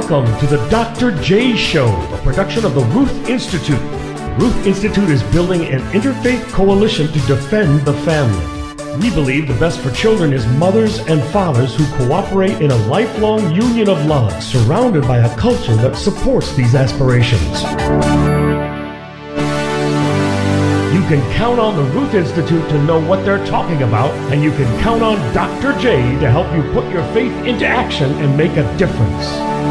Welcome to the Dr. J Show, a production of the Ruth Institute. Ruth Institute is building an interfaith coalition to defend the family. We believe the best for children is mothers and fathers who cooperate in a lifelong union of love, surrounded by a culture that supports these aspirations. You can count on the Ruth Institute to know what they're talking about, and you can count on Dr. J to help you put your faith into action and make a difference.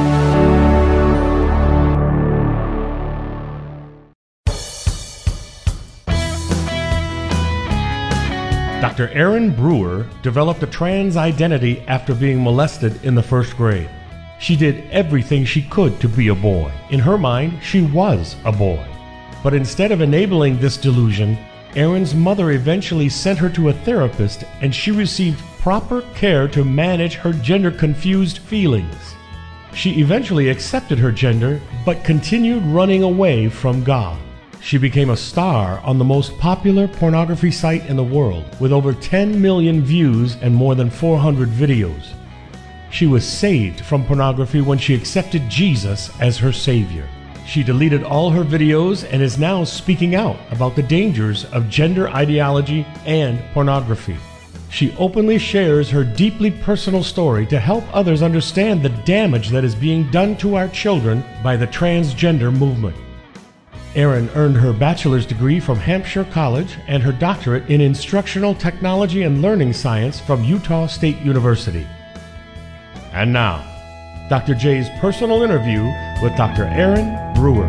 Dr. Erin Brewer developed a trans identity after being molested in the first grade. She did everything she could to be a boy. In her mind, she was a boy. But instead of enabling this delusion, Erin's mother eventually sent her to a therapist, and she received proper care to manage her gender-confused feelings. She eventually accepted her gender, but continued running away from God. She became a star on the most popular pornography site in the world, with over 10 million views and more than 400 videos. She was saved from pornography when she accepted Jesus as her Savior. She deleted all her videos and is now speaking out about the dangers of gender ideology and pornography. She openly shares her deeply personal story to help others understand the damage that is being done to our children by the transgender movement. Erin earned her bachelor's degree from Hampshire College and her doctorate in Instructional Technology and Learning Science from Utah State University. And now, Dr. J's personal interview with Dr. Erin Brewer.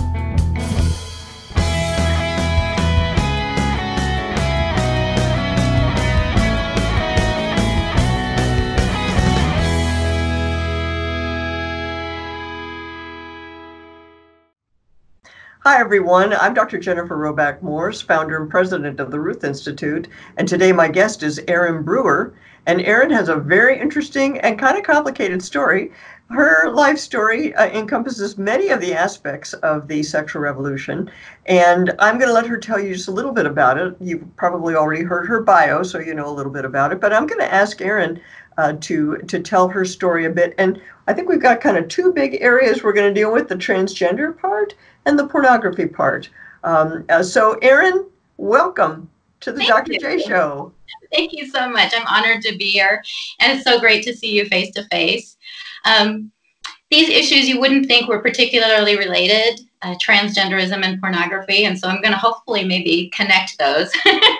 Hi, everyone. I'm Dr. Jennifer Roback Morse, founder and president of the Ruth Institute. And today my guest is Erin Brewer. And Erin has a very interesting and kind of complicated story. Her life story encompasses many of the aspects of the sexual revolution. And I'm going to let her tell you just a little bit about it. You've probably already heard her bio, so you know a little bit about it. But I'm going to ask Erin to tell her story a bit. And I think we've got kind of two big areas we're going to deal with, the transgender part and the pornography part. So Erin, welcome to the Dr. J Show. Thank you so much. I'm honored to be here, and it's so great to see you face to face. These issues you wouldn't think were particularly related, transgenderism and pornography, and so I'm going to hopefully maybe connect those.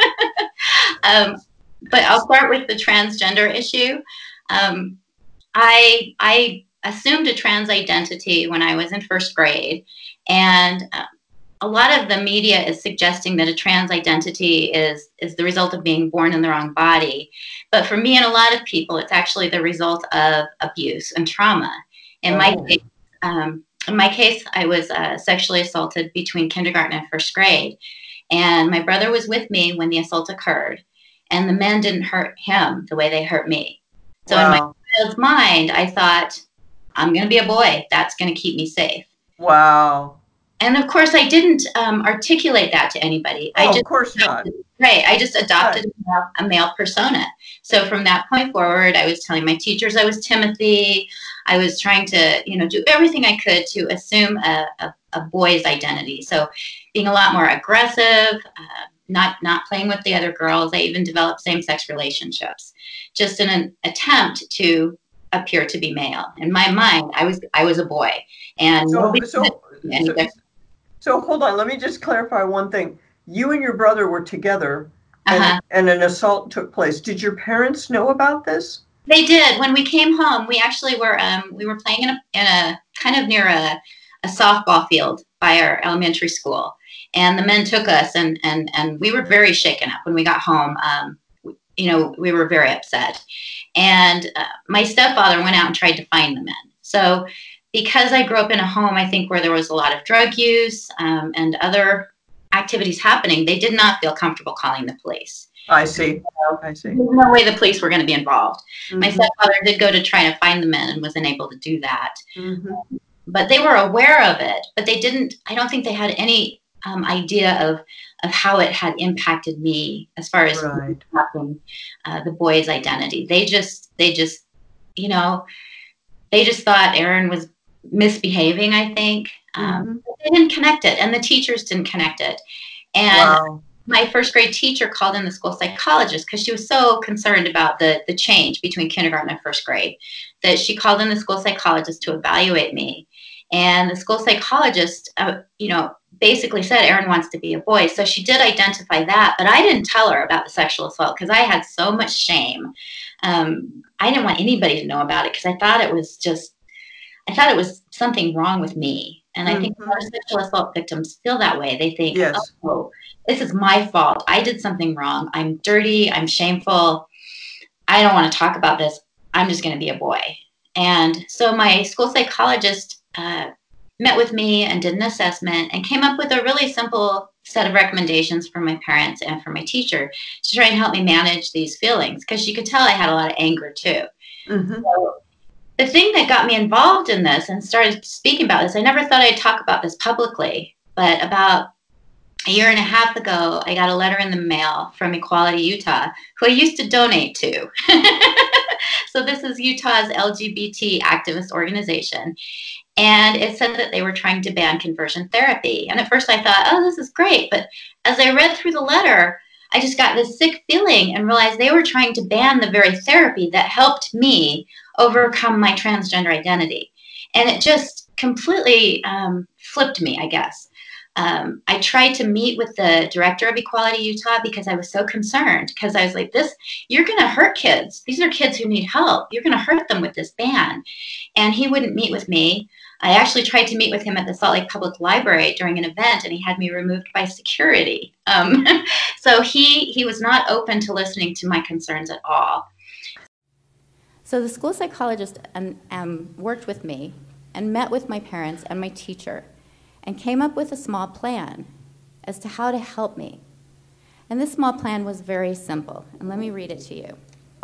But I'll start with the transgender issue. I assumed a trans identity when I was in first grade, and a lot of the media is suggesting that a trans identity is the result of being born in the wrong body. But for me and a lot of people, it's actually the result of abuse and trauma. In my case, I was sexually assaulted between kindergarten and first grade. And my brother was with me when the assault occurred. And the men didn't hurt him the way they hurt me. So in my child's mind, I thought, I'm going to be a boy. That's going to keep me safe. Wow. And of course, I didn't articulate that to anybody. Of course not. Right. I just adopted a male persona. So from that point forward, I was telling my teachers I was Timothy. I was trying to, do everything I could to assume a boy's identity. So being a lot more aggressive, not playing with the other girls. I even developed same-sex relationships, just in an attempt to appear to be male. In my mind, I was a boy. And so hold on, let me just clarify one thing. You and your brother were together and an assault took place. Did your parents know about this? They did. When we came home, we actually were playing in a kind of near a softball field by our elementary school. And the men took us and we were very shaken up when we got home. We were very upset. And my stepfather went out and tried to find the men. So because I grew up in a home, I think, where there was a lot of drug use and other activities happening, they did not feel comfortable calling the police. I see. I see. There's no way the police were going to be involved. Mm-hmm. My stepfather did go to try to find the men and was unable to do that. Mm-hmm. But they were aware of it, but they didn't, I don't think they had any idea of how it had impacted me as far as the boy's identity. They just thought Erin was misbehaving, I think. They didn't connect it, and the teachers didn't connect it. And Wow. my first grade teacher called in the school psychologist because she was so concerned about the change between kindergarten and first grade that she called in the school psychologist to evaluate me. And the school psychologist, basically said Erin wants to be a boy. So she did identify that, but I didn't tell her about the sexual assault because I had so much shame. I didn't want anybody to know about it because I thought it was something wrong with me. And I think a lot of sexual assault victims feel that way. They think, yes. oh, this is my fault. I did something wrong. I'm dirty. I'm shameful. I don't want to talk about this. I'm just going to be a boy. And so my school psychologist met with me and did an assessment and came up with a really simple set of recommendations for my parents and for my teacher to try and help me manage these feelings, because she could tell I had a lot of anger too. So the thing that got me involved in this and started speaking about this, I never thought I'd talk about this publicly, but about a year and a half ago, I got a letter in the mail from Equality Utah, who I used to donate to. So this is Utah's LGBT activist organization. And it said that they were trying to ban conversion therapy. And at first I thought, oh, this is great. But as I read through the letter, I just got this sick feeling and realized they were trying to ban the very therapy that helped me overcome my transgender identity. And it just completely flipped me, I guess. I tried to meet with the director of Equality Utah because I was so concerned, because I was like, you're going to hurt kids. These are kids who need help. You're going to hurt them with this ban. And he wouldn't meet with me. I actually tried to meet with him at the Salt Lake Public Library during an event, and he had me removed by security. So he was not open to listening to my concerns at all. So the school psychologist worked with me and met with my parents and my teacher and came up with a small plan as to how to help me. And this small plan was very simple, and let me read it to you.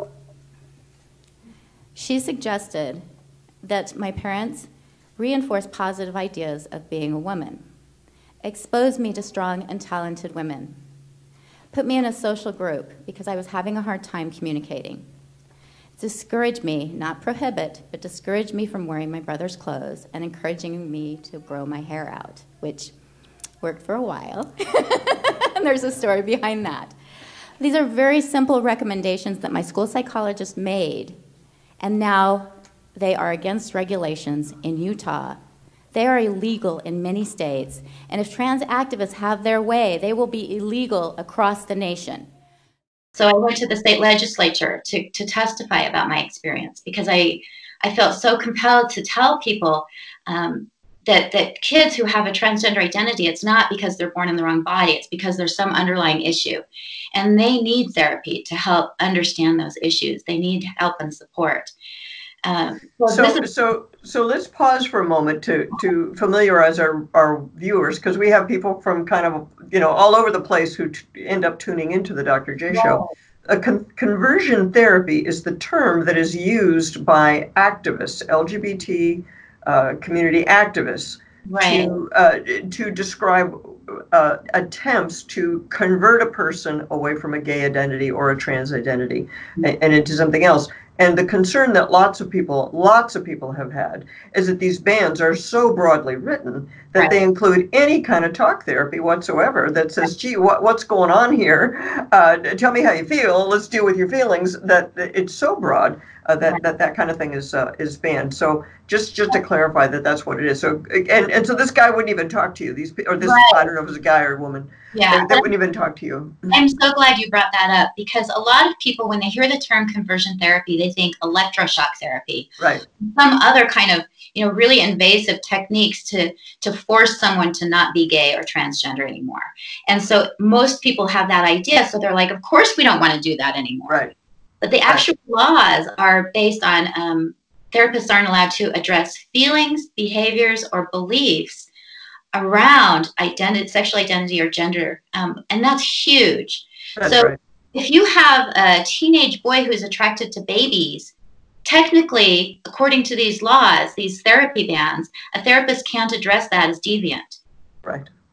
She suggested that my parents reinforce positive ideas of being a woman, expose me to strong and talented women, put me in a social group because I was having a hard time communicating, discourage me, not prohibit, but discourage me from wearing my brother's clothes and encouraging me to grow my hair out, which worked for a while. And there's a story behind that. These are very simple recommendations that my school psychologist made, and now they are against regulations in Utah. They are illegal in many states, and if trans activists have their way, they will be illegal across the nation. So I went to the state legislature to testify about my experience, because I felt so compelled to tell people that kids who have a transgender identity, it's not because they're born in the wrong body, it's because there's some underlying issue. And they need therapy to help understand those issues. They need help and support. So let's pause for a moment to familiarize our viewers, because we have people from kind of, all over the place who end up tuning into the Dr. J Show. Conversion therapy is the term that is used by activists, LGBT community activists, to describe attempts to convert a person away from a gay identity or a trans identity and into something else. And the concern that lots of people have had is that these bans are so broadly written that they include any kind of talk therapy whatsoever that says, gee, what's going on here? Tell me how you feel. Let's deal with your feelings. That it's so broad that kind of thing is banned. So just to clarify that's what it is. So and so this guy wouldn't even talk to you. I don't know if it's a guy or a woman. Yeah, that wouldn't even talk to you. I'm so glad you brought that up, because a lot of people, when they hear the term conversion therapy, they think electroshock therapy, right? Some other kind of really invasive techniques to force someone to not be gay or transgender anymore. And so most people have that idea, so they're like, of course we don't want to do that anymore. Right. But the actual laws are based on therapists aren't allowed to address feelings, behaviors, or beliefs around sexual identity or gender, and that's huge. So if you have a teenage boy who's attracted to babies, technically, according to these laws, these therapy bans, a therapist can't address that as deviant. Right.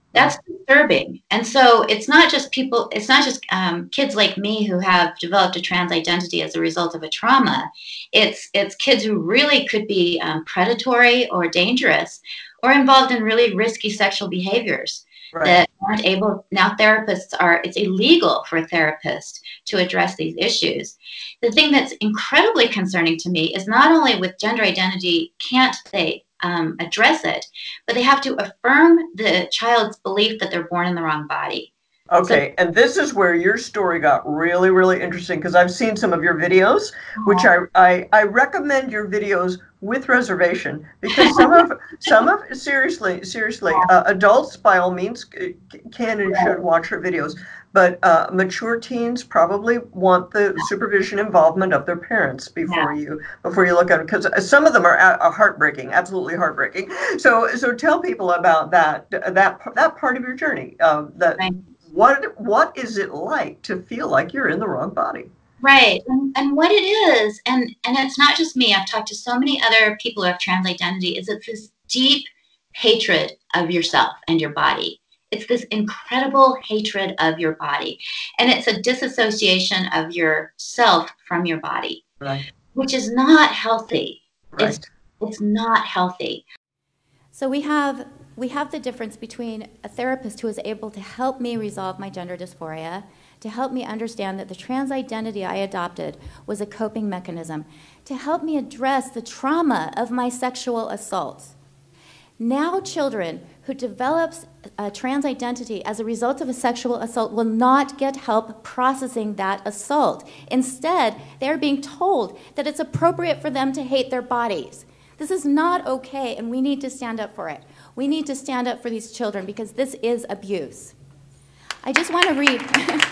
That's disturbing. And so it's not just people, it's not just kids like me who have developed a trans identity as a result of a trauma. It's kids who really could be predatory or dangerous or involved in really risky sexual behaviors that aren't able, now therapists are, it's illegal for a therapist to address these issues. The thing that's incredibly concerning to me is not only with gender identity, can't they address it, but they have to affirm the child's belief that they're born in the wrong body. Okay, and this is where your story got really, really interesting, because I've seen some of your videos, which I recommend your videos with reservation, because some of seriously, adults by all means can and should watch her videos, but mature teens probably want the supervision involvement of their parents before you look at it, because some of them are heartbreaking, absolutely heartbreaking. So tell people about that part of your journey. What is it like to feel like you're in the wrong body? Right. And what it is, and it's not just me, I've talked to so many other people who have trans identity, is it's this deep hatred of yourself and your body. It's this incredible hatred of your body. And it's a disassociation of yourself from your body, which is not healthy. It's not healthy. So we have the difference between a therapist who is able to help me resolve my gender dysphoria, to help me understand that the trans identity I adopted was a coping mechanism, to help me address the trauma of my sexual assault. Now children who develop a trans identity as a result of a sexual assault will not get help processing that assault. Instead, they're being told that it's appropriate for them to hate their bodies. This is not okay, and we need to stand up for it. We need to stand up for these children because this is abuse. I just want to read.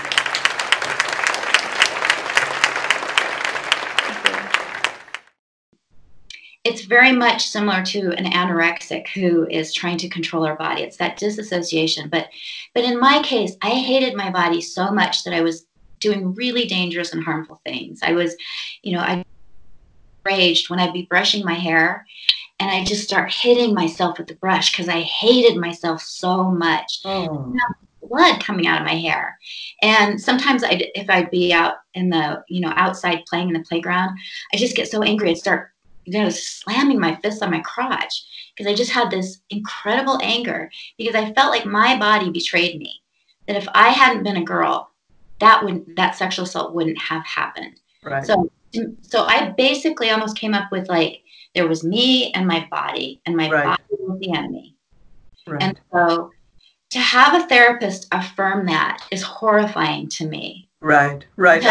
It's very much similar to an anorexic who is trying to control her body. It's that disassociation. But in my case, I hated my body so much that I was doing really dangerous and harmful things. I was, I raged when I'd be brushing my hair and I just start hitting myself with the brush because I hated myself so much. Blood coming out of my hair. And sometimes if I'd be out in the, outside playing in the playground, I just get so angry. I'd start, slamming my fists on my crotch because I just had this incredible anger because I felt like my body betrayed me. That if I hadn't been a girl, that sexual assault wouldn't have happened. Right. So I basically almost came up with there was me and my body, and my body was the enemy. Right. And so to have a therapist affirm that is horrifying to me. Right.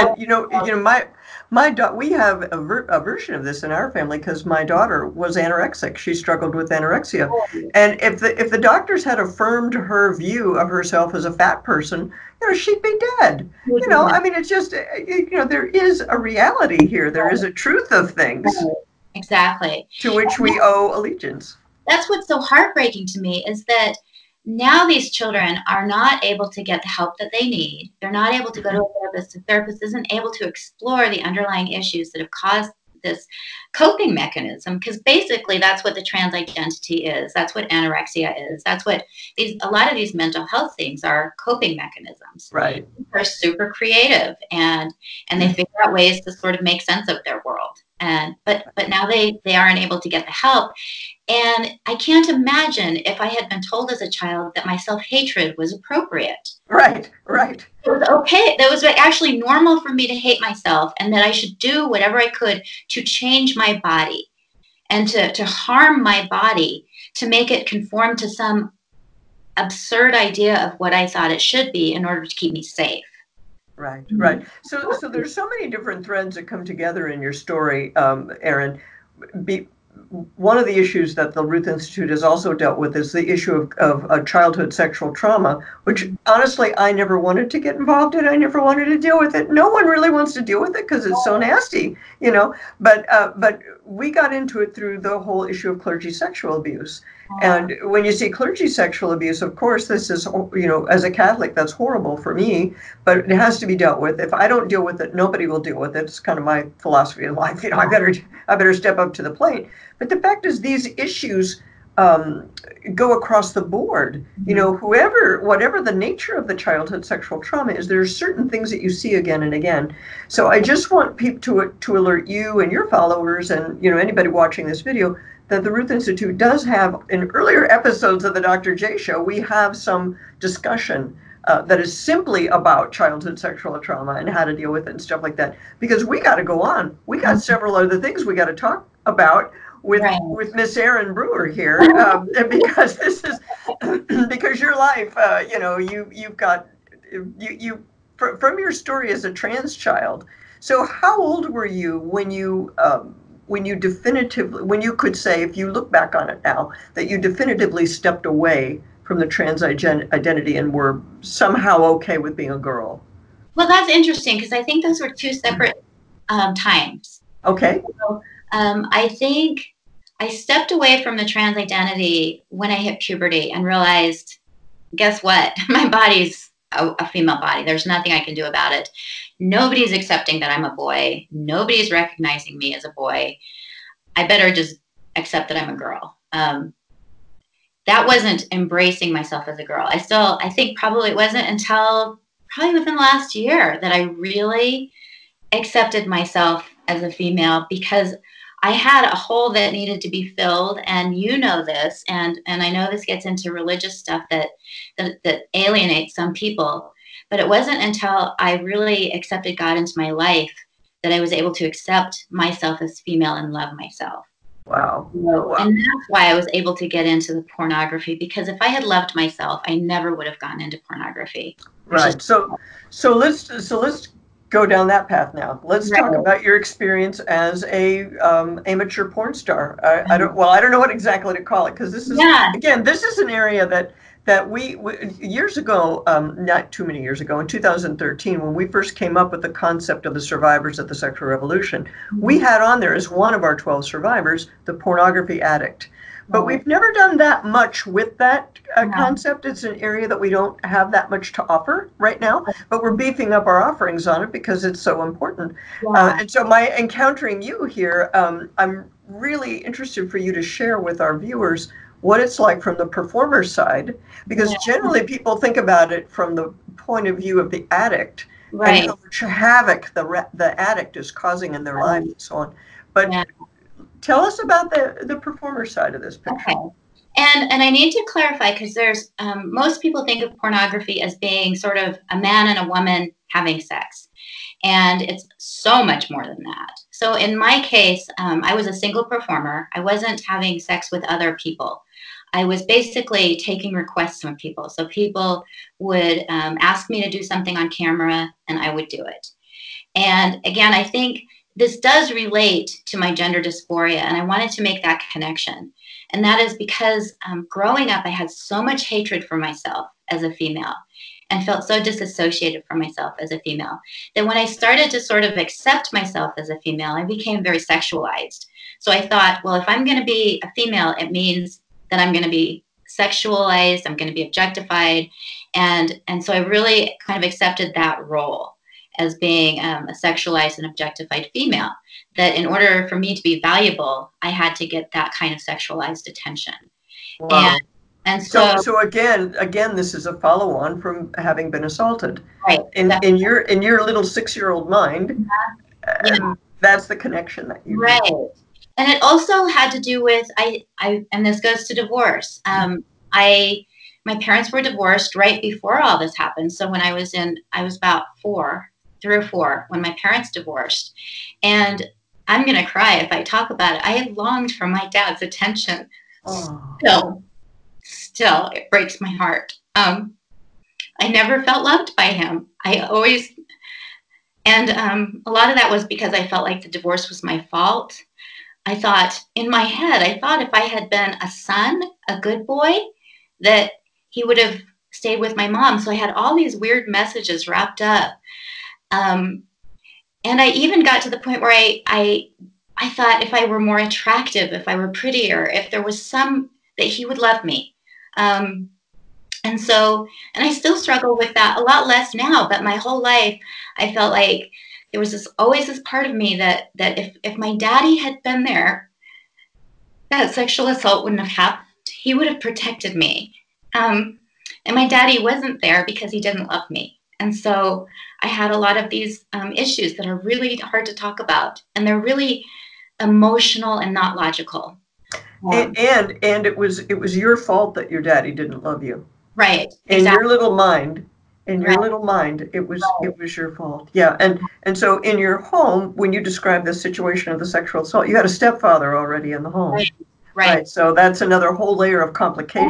And we have a version of this in our family because my daughter was anorexic. She struggled with anorexia, and if the doctors had affirmed her view of herself as a fat person, she'd be dead. I mean, it's just there is a reality here. There is a truth of things. Exactly. To which we owe allegiance. That's what's so heartbreaking to me is that now these children are not able to get the help that they need. They're not able to go to a therapist. The therapist isn't able to explore the underlying issues that have caused this coping mechanism, because basically that's what the trans identity is. That's what anorexia is. That's what a lot of these mental health things are, coping mechanisms. Right. They're super creative and they figure out ways to sort of make sense of their world. But now they aren't able to get the help. And I can't imagine if I had been told as a child that my self-hatred was appropriate. Right. It was okay. That was actually normal for me to hate myself and that I should do whatever I could to change my body and to harm my body, to make it conform to some absurd idea of what I thought it should be in order to keep me safe. Right. So there's so many different threads that come together in your story, Erin. One of the issues that the Ruth Institute has also dealt with is the issue of childhood sexual trauma, which honestly I never wanted to get involved in. I never wanted to deal with it. No one really wants to deal with it because it's so nasty, But we got into it through the whole issue of clergy sexual abuse. And when you see clergy sexual abuse, of course, this is, as a Catholic, that's horrible for me, but it has to be dealt with. If I don't deal with it, nobody will deal with it. It's kind of my philosophy in life. I better step up to the plate. But the fact is, these issues go across the board. You know, whatever the nature of the childhood sexual trauma is, there are certain things that you see again and again. So I just want people to alert you and your followers, and you know, anybody watching this video, that the Ruth Institute does have, in earlier episodes of the Dr. J Show, we have some discussion that is simply about childhood sexual trauma and how to deal with it and stuff like that. Because we got to go on. We got several other things we got to talk about with Miss Erin Brewer here, because this is because your life, you know, you've got you from your story as a trans child. So how old were you when you definitively, when you could say, if you look back on it now, that you definitively stepped away from the trans identity and were somehow okay with being a girl? Well, that's interesting, because I think those were two separate times. Okay. So, I think I stepped away from the trans identity when I hit puberty and realized, guess what? My body's a female body. There's nothing I can do about it. Nobody's accepting that I'm a boy. Nobody's recognizing me as a boy. I better just accept that I'm a girl. That wasn't embracing myself as a girl. I think probably it wasn't until probably within the last year that I really accepted myself as a female, because I had a hole that needed to be filled, and you know this, and I know this gets into religious stuff that alienates some people, but it wasn't until I really accepted God into my life that I was able to accept myself as female and love myself. Wow. And that's why I was able to get into the pornography, because if I had loved myself, I never would have gotten into pornography. Right. So let's go down that path now. Let's talk about your experience as a amateur porn star. I don't know what exactly to call it, because this is again, this is an area that we years ago, not too many years ago, in 2013, when we first came up with the concept of the survivors of the sexual revolution, we had on there as one of our 12 survivors the pornography addict. But we've never done that much with that concept. It's an area that we don't have that much to offer right now, but we're beefing up our offerings on it because it's so important. And so my encountering you here, I'm really interested for you to share with our viewers what it's like from the performer side, because generally people think about it from the point of view of the addict, and how much havoc the addict is causing in their life and so on. But tell us about the performer side of this picture. Okay. And I need to clarify, because there's most people think of pornography as being sort of a man and a woman having sex, and it's so much more than that. So in my case, I was a single performer. I wasn't having sex with other people. I was basically taking requests from people. So people would ask me to do something on camera, and I would do it. And again, I think this does relate to my gender dysphoria, and I wanted to make that connection. And that is because growing up, I had so much hatred for myself as a female and felt so disassociated from myself as a female that when I started to sort of accept myself as a female, I became very sexualized. So I thought, well, if I'm going to be a female, it means that I'm going to be sexualized, I'm going to be objectified. And so I really kind of accepted that role as being a sexualized and objectified female, that in order for me to be valuable, I had to get that kind of sexualized attention. Wow. And so again, this is a follow-on from having been assaulted. Right. In your little 6-year-old mind, that's the connection that you right. Made. And it also had to do with and this goes to divorce. My parents were divorced right before all this happened. So when I was about 3 or 4 when my parents divorced, and I'm going to cry if I talk about it. I had longed for my dad's attention. Still, it breaks my heart. I never felt loved by him. A lot of that was because I felt like the divorce was my fault. In my head, I thought if I had been a son, a good boy, that he would have stayed with my mom. So I had all these weird messages wrapped up. And I even got to the point where I thought if I were more attractive, if I were prettier, if there was that he would love me. And I still struggle with that, a lot less now, but my whole life I felt like there was always this part of me that if my daddy had been there, that sexual assault wouldn't have he would have protected me. And my daddy wasn't there because he didn't love me. And so I had a lot of these issues that are really hard to talk about, and they're really emotional and not logical. And it was your fault that your daddy didn't love you. Right. In exactly. your little mind, Right. it was your fault. Yeah. And so in your home, when you describe the situation of the sexual assault, you had a stepfather already in the home. Right. Right. So that's another whole layer of complication.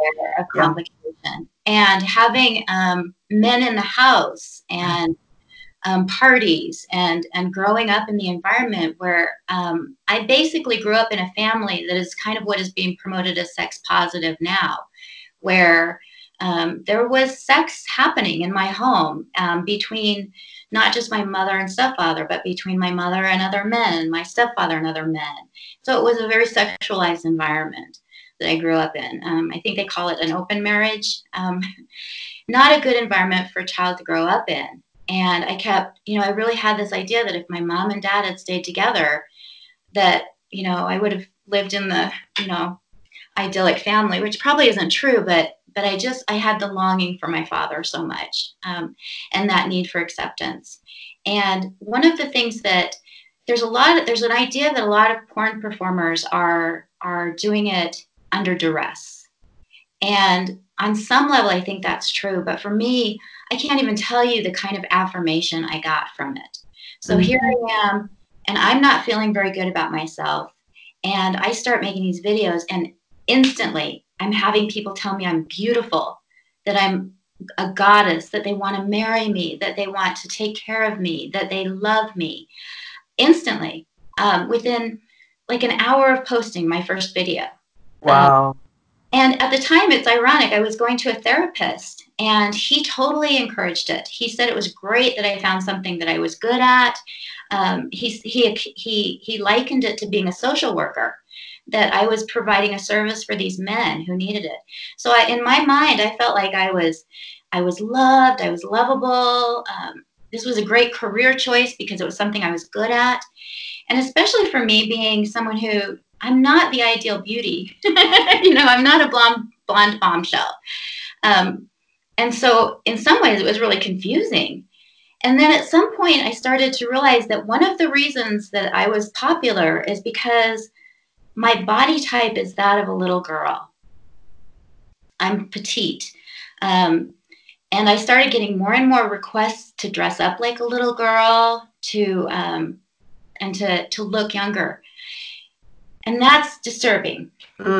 And having men in the house and parties and growing up in the environment where I basically grew up in a family that is kind of what is being promoted as sex positive now, where there was sex happening in my home between not just my mother and stepfather, but between my mother and other men, my stepfather and other men. So it was a very sexualized environment that I grew up in. I think they call it an open marriage. Not a good environment for a child to grow up in. And I kept, I really had this idea that if my mom and dad had stayed together, that, I would have lived in the, idyllic family, which probably isn't true, but I had the longing for my father so much, and that need for acceptance. And one of the things that there's an idea that a lot of porn performers are doing it under duress. And on some level, I think that's true. But for me, I can't even tell you the kind of affirmation I got from it. So here I am, and I'm not feeling very good about myself. And I start making these videos, and instantly I'm having people tell me I'm beautiful, that I'm a goddess, that they want to marry me, that they want to take care of me, that they love me. Instantly, within like an hour of posting my first video. Wow. And at the time, it's ironic, I was going to a therapist, and he totally encouraged it. He said it was great that I found something that I was good at. He likened it to being a social worker, that I was providing a service for these men who needed it. So in my mind, I felt like I was loved, I was lovable. This was a great career choice because it was something I was good at. And especially for me, being someone who, I'm not the ideal beauty. I'm not a blonde bombshell. And so in some ways, it was really confusing. And then at some point, I started to realize that one of the reasons that I was popular is because my body type is that of a little girl. I'm petite. And I started getting more and more requests to dress up like a little girl, and to look younger. And that's disturbing.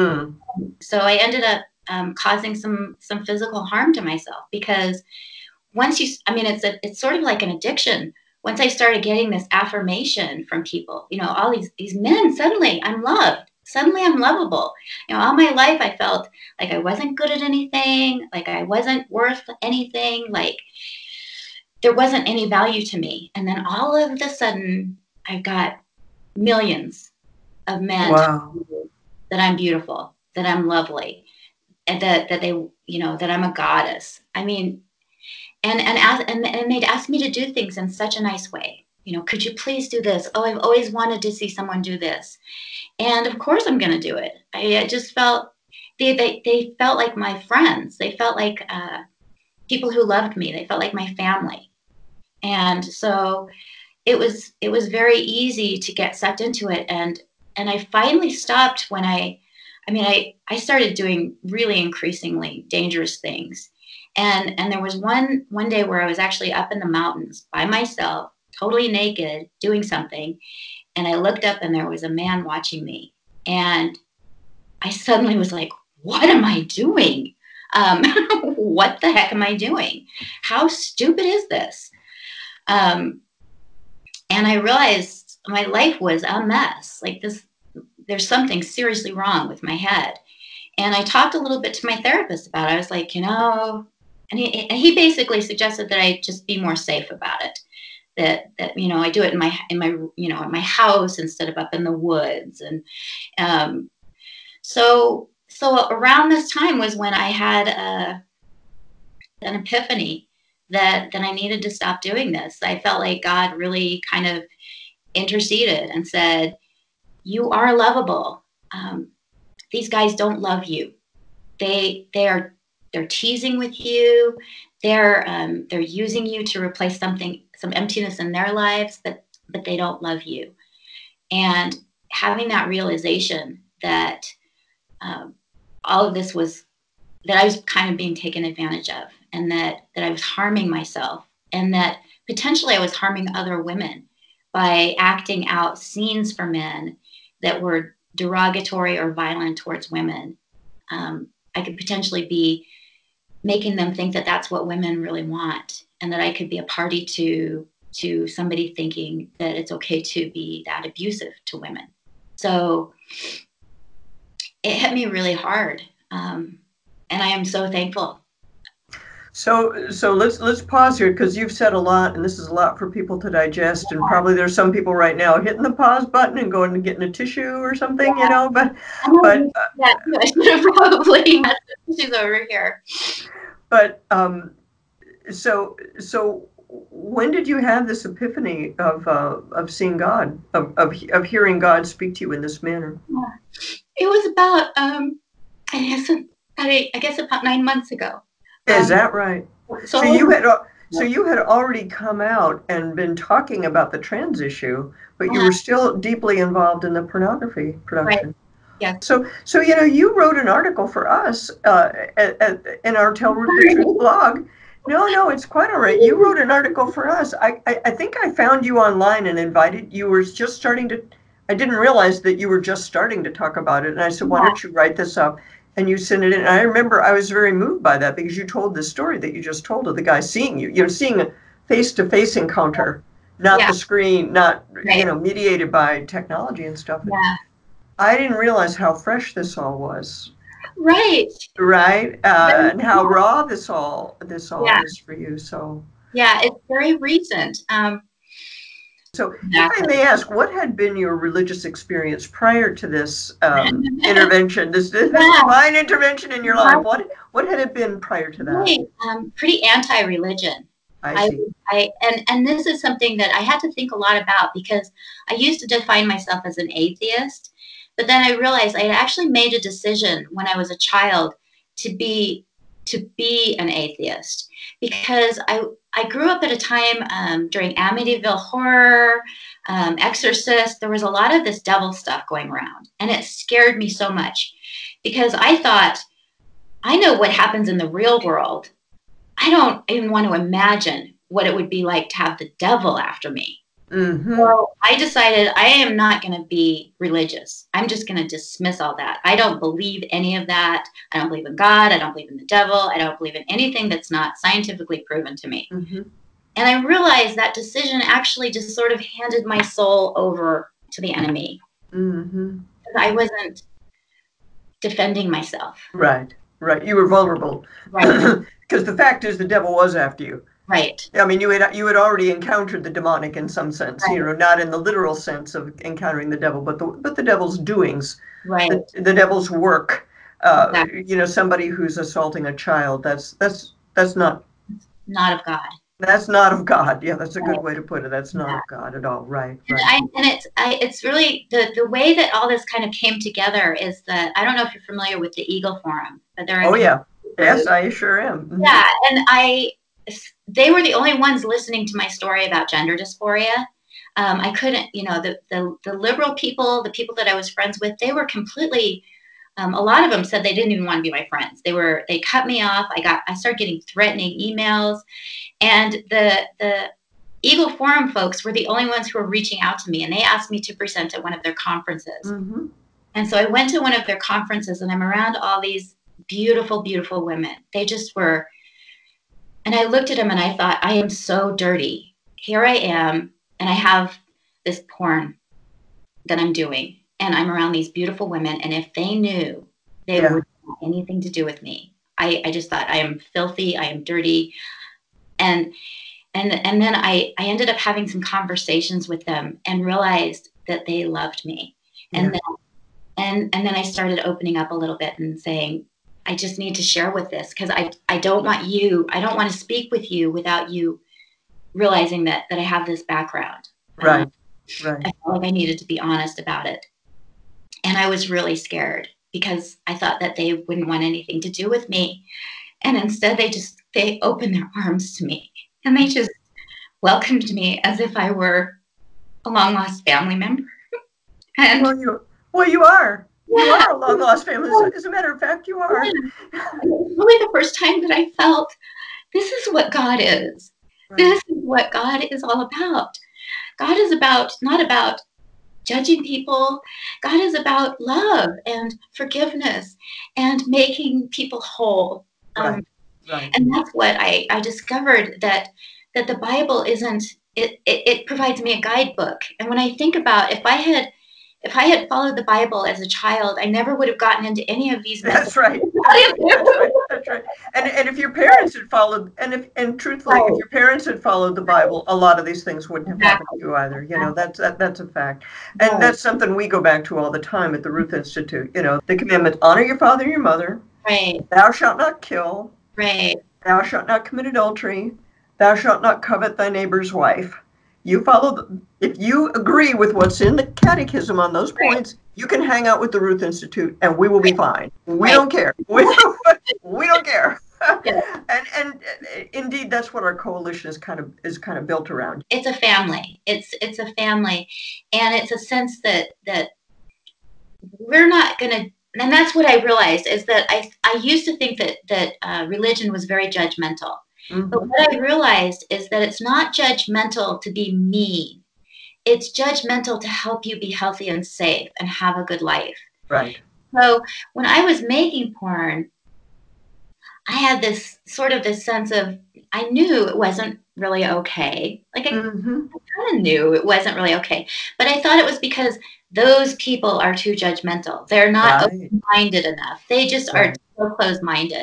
So I ended up causing some physical harm to myself, because once it's sort of like an addiction. Once I started getting this affirmation from people, all these men, suddenly I'm loved. Suddenly I'm lovable. All my life I felt like I wasn't good at anything, like I wasn't worth anything, like there wasn't any value to me. And then all of a sudden I got millions of men that I'm beautiful, that I'm lovely, and that they, that I'm a goddess. I mean, and they'd ask me to do things in such a nice way. Could you please do this? Oh, I've always wanted to see someone do this. And of course I'm going to do it. I just felt, they felt like my friends. They felt like people who loved me. They felt like my family. And so it was very easy to get sucked into it. And I finally stopped when I started doing really increasingly dangerous things. And there was one day where I was actually up in the mountains by myself, totally naked, doing something. And I looked up and there was a man watching me. And I suddenly was like, what am I doing? What the heck am I doing? How stupid is this? And I realized my life was a mess. Like this, there's something seriously wrong with my head. And I talked a little bit to my therapist about it. I was like, and he basically suggested that I just be more safe about it. That I do it in my house instead of up in the woods. And so around this time was when I had an epiphany that I needed to stop doing this. I felt like God really kind of interceded and said, you are lovable. these guys don't love you. They're teasing with you. They're using you to replace some emptiness in their lives, but they don't love you. And having that realization that all of this was, that I was kind of being taken advantage of, and that I was harming myself, and that potentially I was harming other women by acting out scenes for men that were derogatory or violent towards women. I could potentially be making them think that that's what women really want, and that I could be a party to somebody thinking that it's okay to be that abusive to women. So it hit me really hard. And I am so thankful. So let's pause here, because you've said a lot, and this is a lot for people to digest, and probably there's some people right now hitting the pause button and going and getting a tissue or something, you know, but I should have probably had tissues over here. But so when did you have this epiphany of seeing God, of hearing God speak to you in this manner? It was about I guess about 9 months ago. Is that right? So you had already come out and been talking about the trans issue, but you were still deeply involved in the pornography production. Right. Yeah. So you know, you wrote an article for us in our Tell Ruth the Truth blog. No, it's quite all right. You wrote an article for us. I think I found you online and invited. You were just starting to. I didn't realize that you were just starting to talk about it, and I said, "Why don't you write this up?" And you sent it in. And I remember I was very moved by that, because you told this story that you just told of the guy seeing you. You're seeing a face-to-face encounter, not the screen, not mediated by technology and stuff. Yeah. I didn't realize how fresh this all was. Right. And how raw this all is for you. So yeah, it's very recent. So if I may ask, what had been your religious experience prior to this intervention, this divine intervention in your life? What had it been prior to that? Right. Pretty anti-religion. I see. And this is something that I had to think a lot about, because I used to define myself as an atheist, but then I realized I had actually made a decision when I was a child to be an atheist, because I grew up at a time during Amityville Horror, Exorcist. There was a lot of this devil stuff going around, and it scared me so much, because I thought, I know what happens in the real world. I don't even want to imagine what it would be like to have the devil after me. Mm-hmm. So I decided I am not going to be religious. I'm just going to dismiss all that. I don't believe any of that. I don't believe in God. I don't believe in the devil. I don't believe in anything that's not scientifically proven to me. Mm-hmm. And I realized that decision actually just sort of handed my soul over to the enemy. Mm-hmm. I wasn't defending myself. Right. You were vulnerable. Right. Because the fact is, the devil was after you. Right. I mean, you had already encountered the demonic in some sense, right. Not in the literal sense of encountering the devil, but the devil's doings, right? The devil's work. Exactly. Somebody who's assaulting a child. That's not of God. That's not of God. Yeah, that's a good way to put it. That's not of God at all. Right. And it's really the way that all this kind of came together is that, I don't know if you're familiar with the Eagle Forum, but there are. Oh yeah. Yes, I sure am. Mm-hmm. Yeah, and they were the only ones listening to my story about gender dysphoria. I couldn't, the liberal people, the people that I was friends with, they were completely, a lot of them said they didn't even want to be my friends. They cut me off. I started getting threatening emails, and the Eagle Forum folks were the only ones who were reaching out to me, and they asked me to present at one of their conferences. Mm-hmm. And so I went to one of their conferences, and I'm around all these beautiful, beautiful women. They just were. And I looked at him and I thought, I am so dirty. Here I am, and I have this porn that I'm doing, and I'm around these beautiful women, and if they knew, they wouldn't have anything to do with me. I just thought, I am filthy, I am dirty. And then I ended up having some conversations with them and realized that they loved me. And then I started opening up a little bit and saying, I just need to share with this, because I don't want to speak with you without you realizing that I have this background. Right. I felt like I needed to be honest about it. And I was really scared. because I thought that they wouldn't want anything to do with me. And instead they opened their arms to me, and they just welcomed me as if I were a long lost family member. And you are. Yeah. You are a long lost family. As a matter of fact, you are. It was really the first time that I felt this is what God is. Right. This is what God is all about. God is not about judging people. God is about love and forgiveness and making people whole. Right. And that's what I discovered, that the Bible isn't, it provides me a guidebook. And when I think about if I had followed the Bible as a child, I never would have gotten into any of these messes. That's right. That's right. And if your parents had followed, and truthfully, if your parents had followed the Bible, a lot of these things wouldn't have happened to you either. You know, that's a fact. And that's something we go back to all the time at the Ruth Institute. You know, the commandment: honor your father and your mother. Right. Thou shalt not kill. Right. Thou shalt not commit adultery. Thou shalt not covet thy neighbor's wife. You follow if you agree with what's in the catechism on those points, you can hang out with the Ruth Institute and we will be fine. We don't care. We don't care. And indeed, that's what our coalition is kind of built around. It's a family. It's a family, and it's a sense that we're not going to. And that's what I realized, is that I used to think that religion was very judgmental. Mm-hmm. But what I realized is that it's not judgmental to be mean. It's judgmental to help you be healthy and safe and have a good life. Right. So when I was making porn, I had this sense of, I knew it wasn't really okay. Like I kind of knew it wasn't really okay. But I thought it was because those people are too judgmental. They're not open-minded enough. They just are so closed-minded.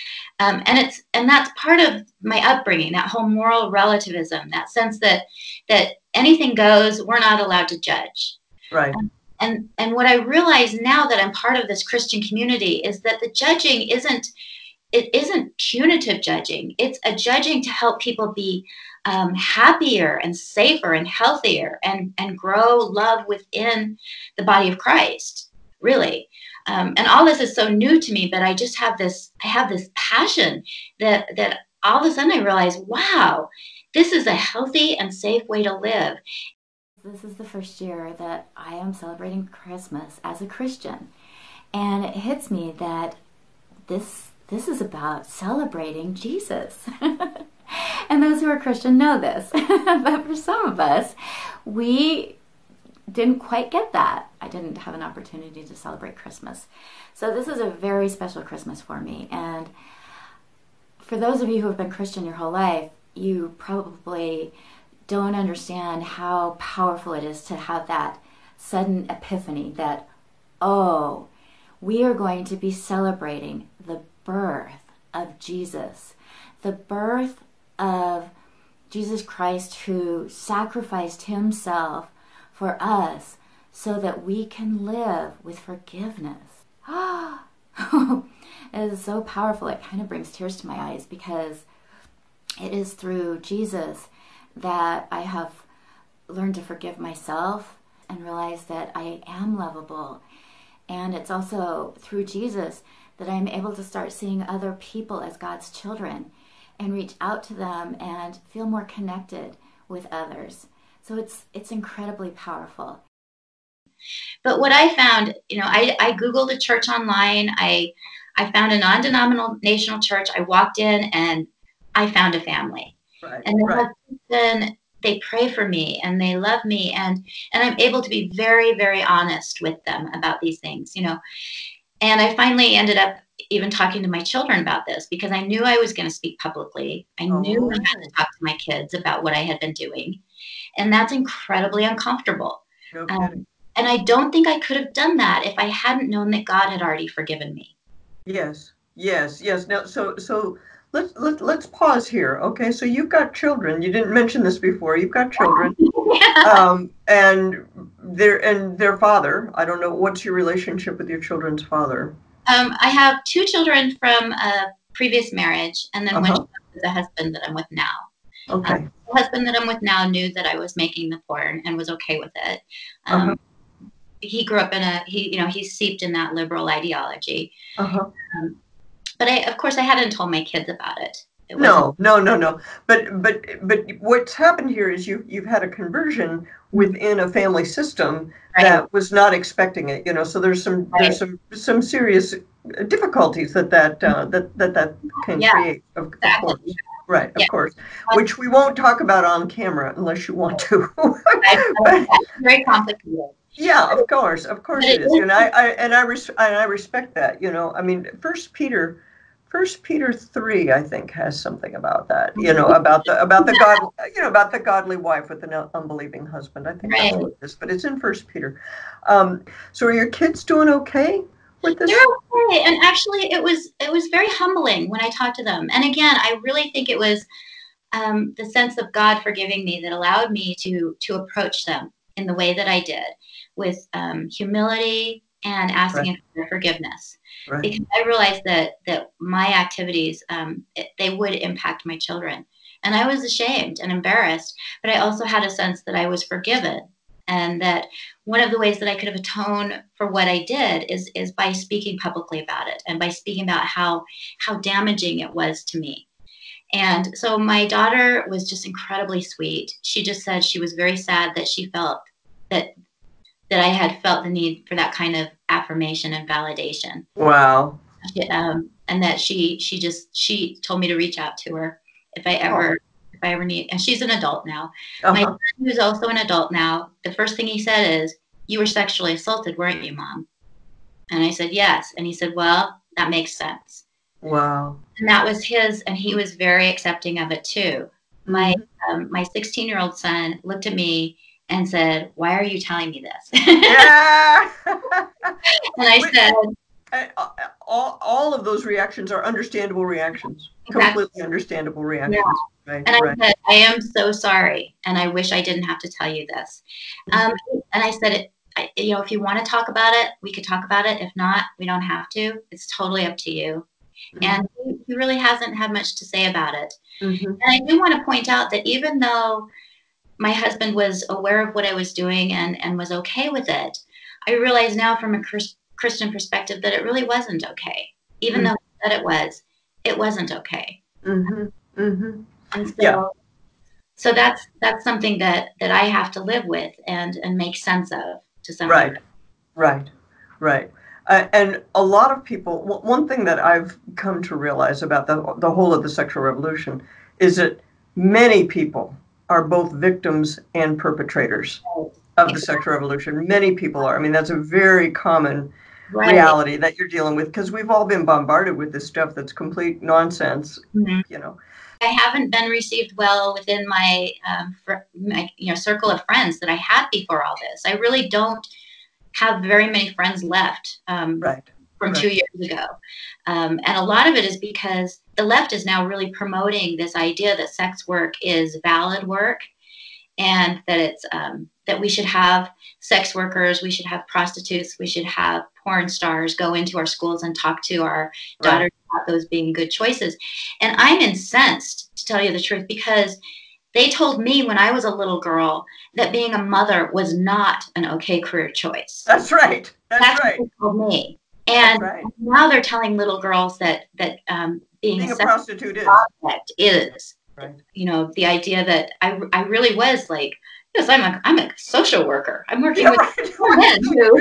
And that's part of my upbringing, that whole moral relativism, that sense that anything goes, we're not allowed to judge. Right. And what I realize now that I'm part of this Christian community is that the judging isn't punitive judging. It's a judging to help people be happier and safer and healthier and grow love within the body of Christ, really. And all this is so new to me, but I just have this passion that all of a sudden I realize, wow, this is a healthy and safe way to live. This is the first year that I am celebrating Christmas as a Christian. And it hits me that this is about celebrating Jesus. And those who are Christian know this. But for some of us, we didn't quite get that. I didn't have an opportunity to celebrate Christmas. So this is a very special Christmas for me. And for those of you who have been Christian your whole life, you probably don't understand how powerful it is to have that sudden epiphany that, oh, we are going to be celebrating the birth of Jesus, the birth of Jesus Christ, who sacrificed himself for us so that we can live with forgiveness. It is so powerful. It kind of brings tears to my eyes, because it is through Jesus that I have learned to forgive myself and realize that I am lovable. And it's also through Jesus that I'm able to start seeing other people as God's children and reach out to them and feel more connected with others. So it's incredibly powerful. But what I found, I Googled a church online. I found a non-denominational church. I walked in and I found a family. Right. And then they pray for me and they love me, and I'm able to be very, very honest with them about these things, And I finally ended up even talking to my children about this, because I knew I was going to speak publicly. I knew I had to talk to my kids about what I had been doing. And that's incredibly uncomfortable. Okay. And I don't think I could have done that if I hadn't known that God had already forgiven me. Yes. Now, so let's pause here. Okay, so you've got children. You didn't mention this before. You've got children, and their father. I don't know, what's your relationship with your children's father? I have two children from a previous marriage, and then one is a husband that I'm with now. Okay. The husband that I'm with now knew that I was making the porn and was okay with it. he grew up in he's steeped in that liberal ideology. Uh-huh. But of course, I hadn't told my kids about it. No. But what's happened here is you've had a conversion within a family system that was not expecting it. So there's some serious difficulties that can create. Of course. Right, of course, which we won't talk about on camera unless you want to. But, very complicated. Yeah, of course it is, and I respect that. I mean, First Peter 3, I think, has something about that. About the godly wife with an unbelieving husband. I think that's what it is, but it's in First Peter. So are your kids doing okay with this? They're okay, and actually, it was very humbling when I talked to them. And again, I really think it was the sense of God forgiving me that allowed me to approach them in the way that I did, with humility and asking for forgiveness. Right. Because I realized that my activities, they would impact my children. And I was ashamed and embarrassed, but I also had a sense that I was forgiven. And that one of the ways that I could have atoned for what I did is by speaking publicly about it, and by speaking about how damaging it was to me. And so my daughter was just incredibly sweet. She just said she was very sad that she felt that I had felt the need for that kind of affirmation and validation. Wow. And that she told me to reach out to her if I ever need. And she's an adult now. My son, who's also an adult now, the first thing he said is, "You were sexually assaulted, weren't you, Mom?" And I said, "Yes." And he said, "Well, that makes sense." Wow. And that was his, and he was very accepting of it too. My 16-year-old son looked at me and said, "Why are you telling me this?" Yeah. And I said, all of those reactions are understandable reactions. Exactly. Completely understandable reactions. Yeah. Right, and I said, "I am so sorry, and I wish I didn't have to tell you this." And I said, if you want to talk about it, we could talk about it. If not, we don't have to. It's totally up to you. And he really hasn't had much to say about it. And I do want to point out that even though my husband was aware of what I was doing and was okay with it, I realize now from a Christian perspective that it really wasn't okay. Even though he said it wasn't okay. And so that's something that I have to live with and make sense of to some degree. Right. And a lot of people, one thing that I've come to realize about the whole of the sexual revolution is that many people are both victims and perpetrators of the sexual revolution. Many people are. I mean, that's a very common reality that you're dealing with, because we've all been bombarded with this stuff that's complete nonsense. I haven't been received well within my circle of friends that I had before all this. I really don't have very many friends left from 2 years ago. And a lot of it is because the left is now really promoting this idea that sex work is valid work, and that it's that we should have sex workers, we should have prostitutes, we should have porn stars go into our schools and talk to our daughters about those being good choices. And I'm incensed, to tell you the truth, because they told me when I was a little girl that being a mother was not an okay career choice. That's right. That's right. What they told me. And now they're telling little girls that being a prostitute is. Right. The idea that I really was like, yes, I'm a social worker. I'm working with men too.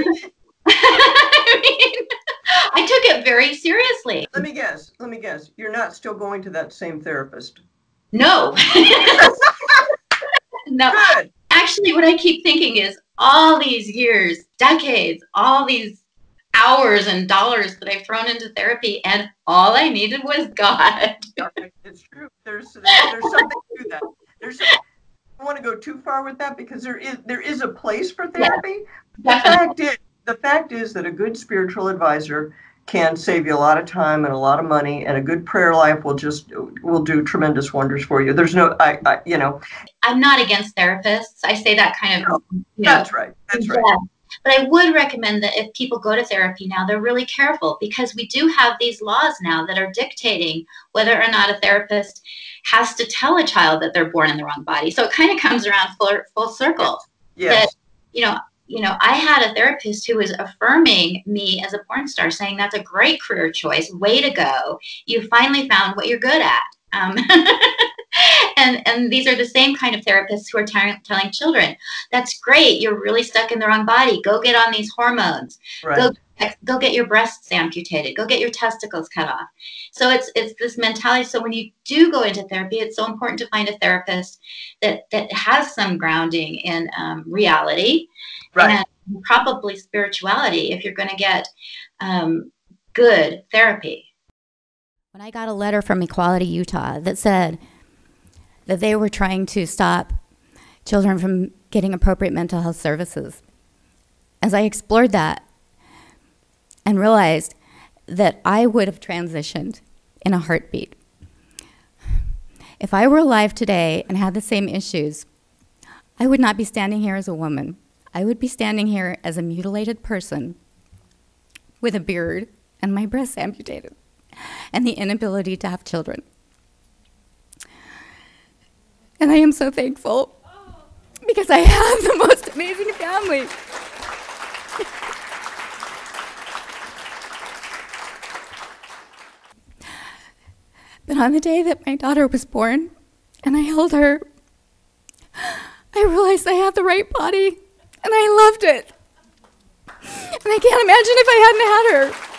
I mean, I took it very seriously. Let me guess. You're not still going to that same therapist? No. No. Good. Actually, what I keep thinking is all these years, decades, all these hours and dollars that I've thrown into therapy, and all I needed was God. It's true. There's something to that. I don't want to go too far with that, because there is a place for therapy. Yeah, the fact is that a good spiritual advisor can save you a lot of time and a lot of money, and a good prayer life will do tremendous wonders for you. There's no, I'm not against therapists. I say that kind of. That's right. But I would recommend that if people go to therapy now, they're really careful, because we do have these laws now that are dictating whether or not a therapist has to tell a child that they're born in the wrong body. So it kind of comes around full circle. Yes. That, I had a therapist who was affirming me as a porn star, saying that's a great career choice. Way to go. You finally found what you're good at. And these are the same kind of therapists who are telling children, that's great. You're really stuck in the wrong body. Go get on these hormones. Right. Go get your breasts amputated. Go get your testicles cut off. So it's this mentality. So when you do go into therapy, it's so important to find a therapist that has some grounding in reality, Right. and probably spirituality if you're going to get good therapy. When I got a letter from Equality Utah that said that they were trying to stop children from getting appropriate mental health services, as I explored that and realized that I would have transitioned in a heartbeat. If I were alive today and had the same issues, I would not be standing here as a woman. I would be standing here as a mutilated person with a beard and my breasts amputated and the inability to have children. And I am so thankful because I have the most amazing family. But on the day that my daughter was born and I held her, I realized I had the right body and I loved it. And I can't imagine if I hadn't had her.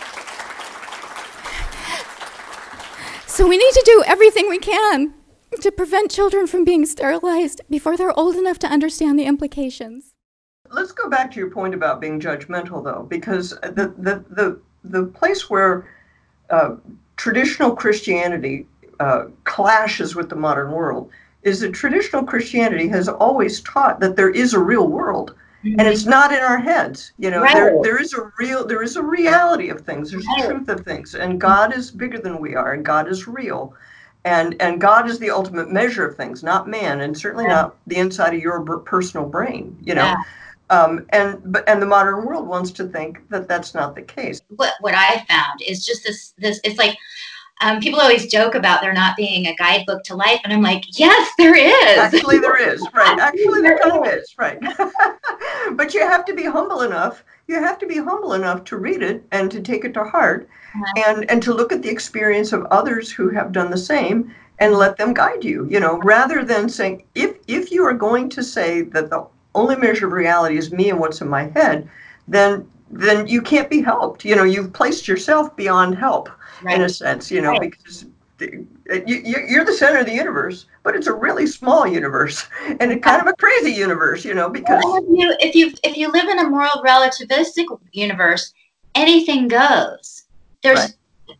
So we need to do everything we can to prevent children from being sterilized before they're old enough to understand the implications. Let's go back to your point about being judgmental, though, because the place where traditional Christianity clashes with the modern world is that traditional Christianity has always taught that there is a real world, and it's not in our heads. Right. There is a reality of things. There's a truth of things, and God is bigger than we are, and God is real, and God is the ultimate measure of things, not man, and certainly not the inside of your personal brain. And the modern world wants to think that that's not the case. What I found is just this it's like people always joke about there not being a guidebook to life, and I'm like, yes, there is. Actually, there is, right? Actually, there kind of is, right? But you have to be humble enough. You have to be humble enough to read it and to take it to heart, and to look at the experience of others who have done the same and let them guide you. Rather than saying, if you are going to say that the only measure of reality is me and what's in my head, then you can't be helped. You've placed yourself beyond help. Right. In a sense, because you're the center of the universe, but it's a really small universe and a kind of a crazy universe, because if you live in a moral relativistic universe, anything goes. There's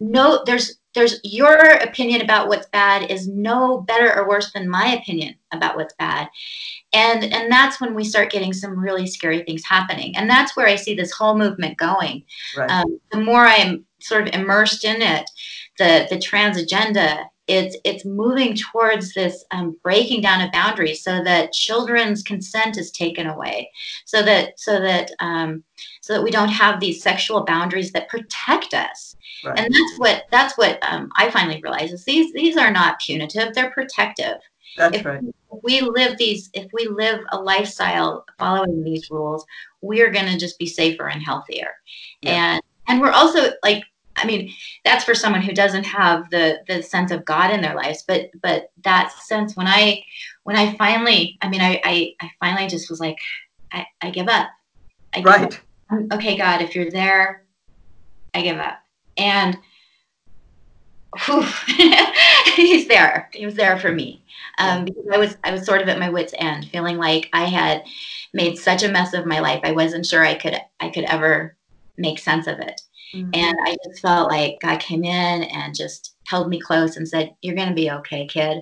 your opinion about what's bad is no better or worse than my opinion about what's bad. And that's when we start getting some really scary things happening. And that's where I see this whole movement going. Right. The more I'm sort of immersed in it, the trans agenda, it's moving towards this breaking down of boundaries so that children's consent is taken away, so that we don't have these sexual boundaries that protect us. Right. And that's what I finally realized is these are not punitive, they're protective. That's right. If we live a lifestyle following these rules, we're going to just be safer and healthier. Yeah. And we're also that's for someone who doesn't have the sense of God in their lives. But that sense when I finally, I finally just was like, I give up. I give up. Okay, God, if you're there, I give up. And whew, he's there. He was there for me. Because I was sort of at my wit's end, feeling like I had made such a mess of my life. I wasn't sure I could ever make sense of it. Mm-hmm. And I just felt like God came in and just held me close and said, "You're going to be okay, kid."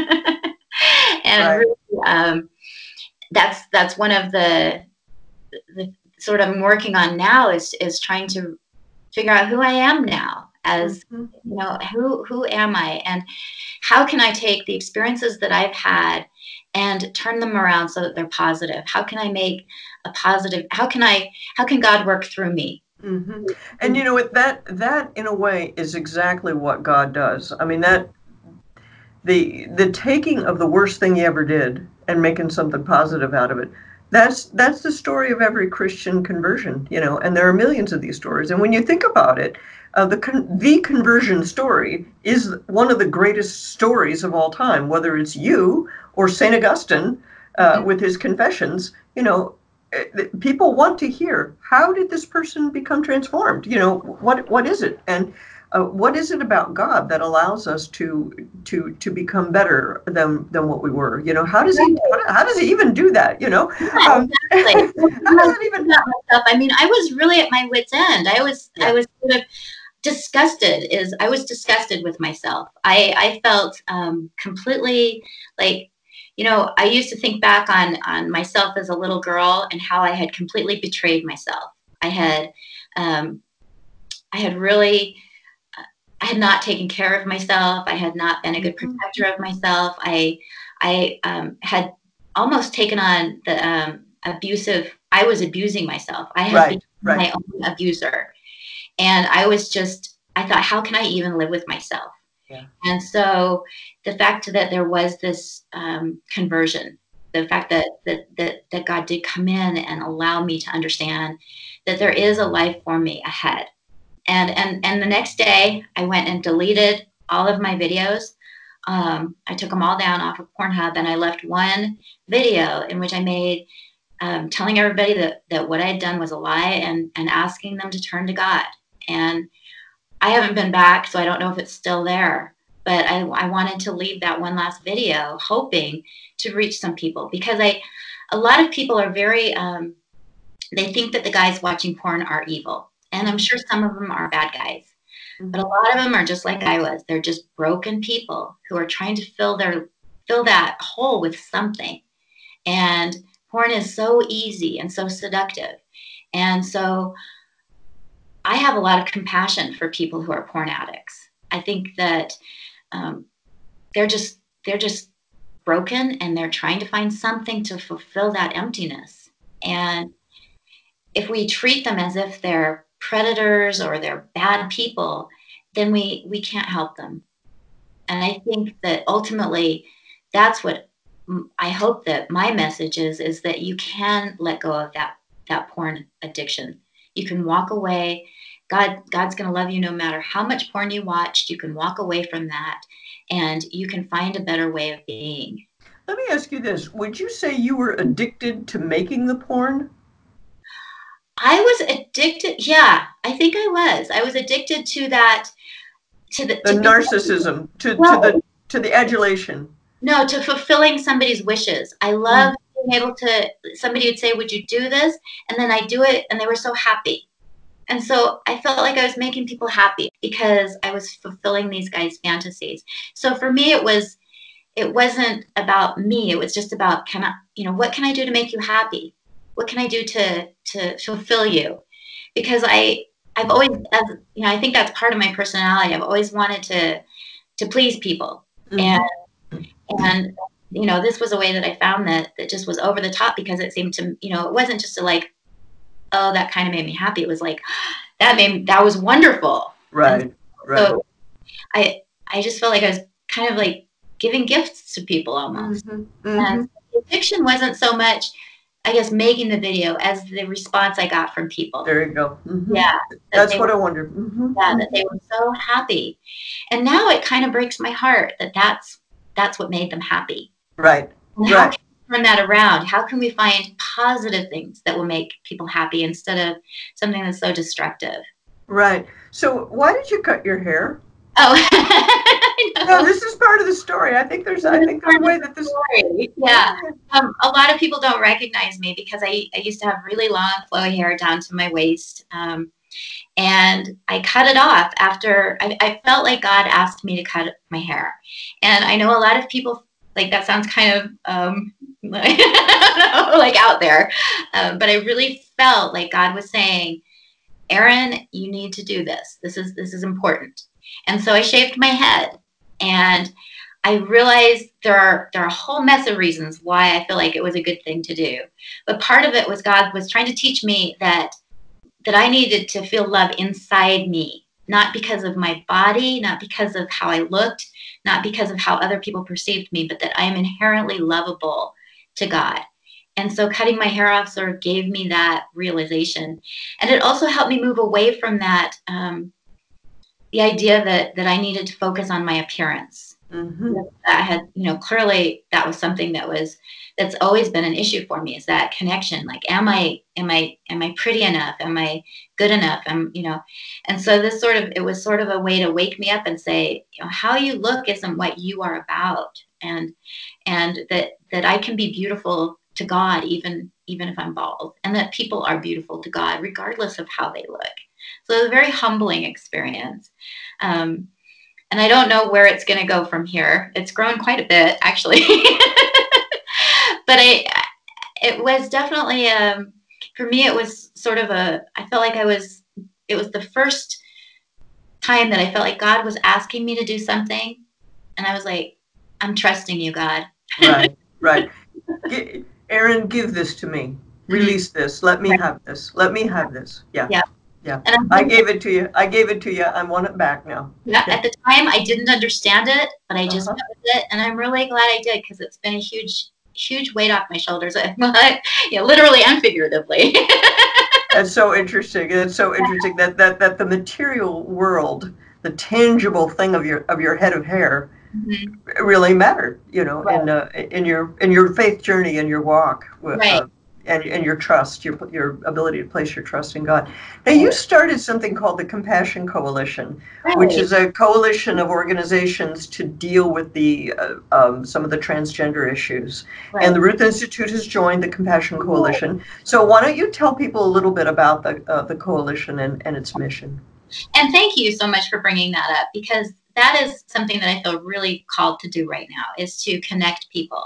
And really, that's one of the sort of I'm working on now is trying to figure out who I am now. As who am I, and how can I take the experiences that I've had and turn them around so that they're positive? How can I make a positive? How can God work through me? Mm-hmm. And that in a way is exactly what God does. That the taking of the worst thing you ever did and making something positive out of it That's the story of every Christian conversion, you know, and there are millions of these stories. And when you think about it, the conversion story is one of the greatest stories of all time, whether it's you or St. Augustine with his Confessions. You know, people want to hear, how did this person become transformed? You know, what is it? And what is it about God that allows us to become better than what we were? You know, how does he even do that? You know, Exactly. how does that even? I mean, I was really at my wit's end. I was sort of disgusted. I was disgusted with myself. I felt completely like, you know, I used to think back on myself as a little girl and how I had completely betrayed myself. I had really. I had not taken care of myself. I had not been a good protector of myself. I had almost taken on the abusive. I was abusing myself. I had been my own abuser, and I thought, how can I even live with myself? Yeah. And so the fact that there was this conversion, the fact that God did come in and allow me to understand that there is a life for me ahead. And the next day, I went and deleted all of my videos. I took them all down off of Pornhub, and I left one video in which I made telling everybody that what I had done was a lie and asking them to turn to God. And I haven't been back, so I don't know if it's still there. But I wanted to leave that one last video, hoping to reach some people, because a lot of people are very, they think that the guys watching porn are evil. And I'm sure some of them are bad guys, but a lot of them are just like I was. They're just broken people who are trying to fill that hole with something. And porn is so easy and so seductive. And so I have a lot of compassion for people who are porn addicts. I think that they're just broken, and they're trying to find something to fulfill that emptiness. And if we treat them as if they're predators or they're bad people, then we can't help them. And I think that ultimately that's what I hope that my message is that you can let go of that porn addiction. You can walk away. God's going to love you no matter how much porn you watched. You can walk away from that, and you can find a better way of being. Let me ask you this. Would you say you were addicted to making the porn? I was addicted. Yeah, I think I was. I was addicted to that, to the narcissism, to the adulation. No, to fulfilling somebody's wishes. I love being able to. Somebody would say, "Would you do this?" And then I do it, and they were so happy. And so I felt like I was making people happy because I was fulfilling these guys' fantasies. So for me, it wasn't about me. It was just about, what can I do to make you happy? What can I do to fulfill you? Because I've always, I think that's part of my personality. I've always wanted to please people. And this was a way that I found that just was over the top, because it seemed to, it wasn't just oh, that kind of made me happy. It was like, that was wonderful. Right. So I just felt like I was kind of like giving gifts to people almost. And the addiction wasn't so much, I guess, making the video as the response I got from people. There you go. Yeah. That's what I wondered. Yeah, that they were so happy. And now it kind of breaks my heart that that's what made them happy. Right. And how can we turn that around? How can we find positive things that will make people happy instead of something that's so destructive? Right. So why did you cut your hair? Oh, no, this is part of the story. I think there's a way that this story. Yeah. A lot of people don't recognize me because I used to have really long, flowy hair down to my waist. And I cut it off after I felt like God asked me to cut my hair. And I know a lot of people, like, that sounds kind of like out there. But I really felt like God was saying, Erin, you need to do this. This is important. And so I shaved my head, and I realized there are a whole mess of reasons why I feel like it was a good thing to do. But part of it was God was trying to teach me that I needed to feel love inside me, not because of my body, not because of how I looked, not because of how other people perceived me, but that I am inherently lovable to God. And so cutting my hair off sort of gave me that realization. And it also helped me move away from that, the idea that I needed to focus on my appearance. Mm-hmm. I had, clearly that was something that's always been an issue for me, is that connection. Like, am I pretty enough? Am I good enough? And so it was sort of a way to wake me up and say, how you look isn't what you are about. And that I can be beautiful to God, even if I'm bald, and that people are beautiful to God, regardless of how they look. So it was a very humbling experience. And I don't know where it's going to go from here. It's grown quite a bit, actually. But it was definitely, for me, it was sort of I felt like it was the first time that I felt like God was asking me to do something. And I was like, I'm trusting you, God. Right. Erin, give this to me. Release this. Let me have this. Let me have this. Yeah. And I gave it to you. I want it back now. Yeah. At the time, I didn't understand it, but I just noticed it, and I'm really glad I did, because it's been a huge weight off my shoulders, literally and figuratively. That's so interesting. It's so interesting that the material world, the tangible thing of your head of hair, really mattered, in your faith journey and your walk, and your trust, your ability to place your trust in God. Now, you started something called the Compassion Coalition, which is a coalition of organizations to deal with the some of the transgender issues. And the Ruth Institute has joined the Compassion Coalition. So why don't you tell people a little bit about the coalition and its mission? And thank you so much for bringing that up, because that is something that I feel really called to do right now, is to connect people.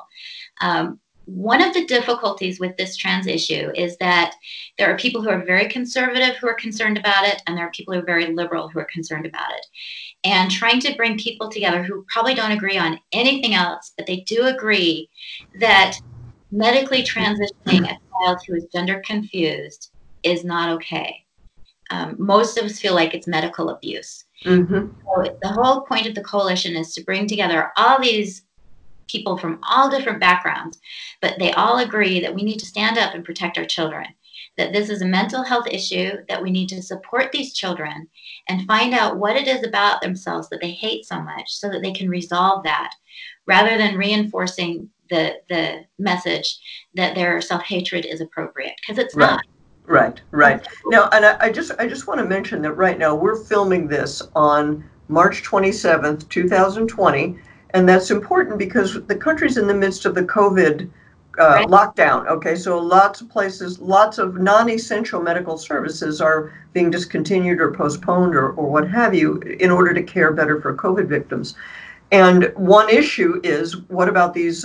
One of the difficulties with this trans issue is that there are people who are very conservative who are concerned about it, and there are people who are very liberal who are concerned about it. And trying to bring people together who probably don't agree on anything else, but they do agree that medically transitioning a child who is gender confused is not okay. Most of us feel like it's medical abuse. Mm-hmm. So the whole point of the coalition is to bring together all these people from all different backgrounds, but they all agree that we need to stand up and protect our children, that this is a mental health issue, that we need to support these children and find out what it is about themselves that they hate so much, so that they can resolve that, rather than reinforcing the message that their self-hatred is appropriate, because it's not. Right. Now, and I just want to mention that right now we're filming this on March 27th, 2020, and that's important because the country's in the midst of the COVID lockdown. Okay, so lots of places, lots of non-essential medical services are being discontinued or postponed or what have you, in order to care better for COVID victims. And one issue is, what about these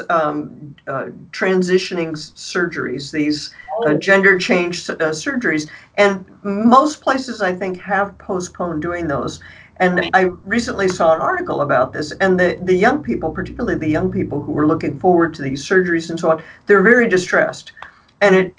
transitioning surgeries, these gender change surgeries? And most places, I think, have postponed doing those. And I recently saw an article about this, and the young people, particularly the young people who were looking forward to these surgeries and so on, they're very distressed. And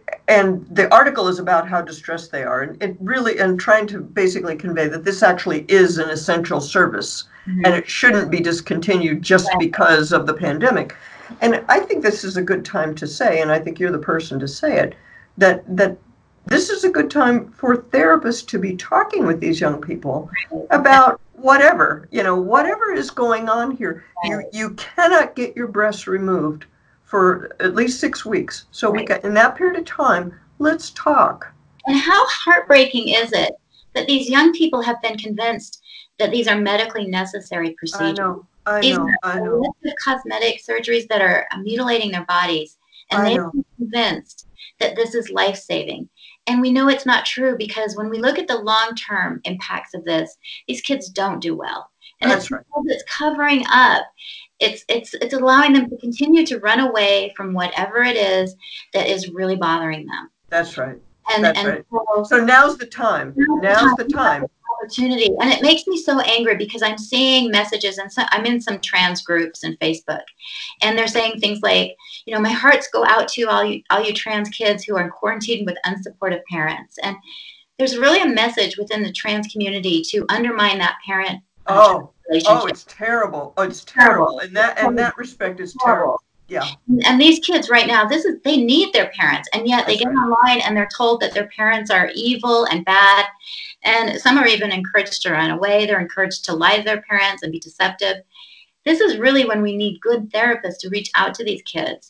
the article is about how distressed they are, and trying to basically convey that this actually is an essential service, and it shouldn't be discontinued just because of the pandemic. And I think this is a good time to say, and I think you're the person to say it, that this is a good time for therapists to be talking with these young people about whatever is going on here. You cannot get your breasts removed for at least 6 weeks. So we got, in that period of time, let's talk. And how heartbreaking is it that these young people have been convinced that these are medically necessary procedures? I know. These cosmetic surgeries that are mutilating their bodies, and they've been convinced that this is life-saving. And we know it's not true, because when we look at the long-term impacts of this, these kids don't do well. And it's covering up. It's allowing them to continue to run away from whatever it is that is really bothering them. That's right. And so now's the time. Now's the time. Opportunity. And it makes me so angry, because I'm seeing messages, and I'm in some trans groups in Facebook, and they're saying things like, my hearts go out to all you trans kids who are quarantined with unsupportive parents. And there's really a message within the trans community to undermine that parent relationship. It's terrible. It's terrible. In that respect, it's terrible. Yeah. And these kids right now, they need their parents, and yet they That's get right. online and they're told that their parents are evil and bad, and some are even encouraged to run away. They're encouraged to lie to their parents and be deceptive. This is really when we need good therapists to reach out to these kids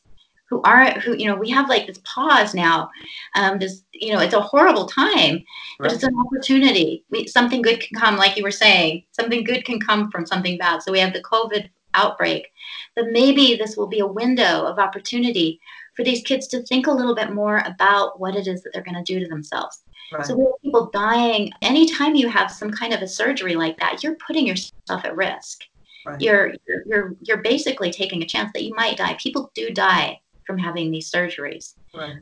we have like this pause now. It's a horrible time, but Right. it's an opportunity. Something good can come, like you were saying. Something good can come from something bad. So we have the COVID outbreak, but maybe this will be a window of opportunity for these kids to think a little bit more about what it is that they're going to do to themselves. Right. So we have people dying. Anytime you have some kind of a surgery like that, you're putting yourself at risk. Right. You're basically taking a chance that you might die. People do die from having these surgeries. Right.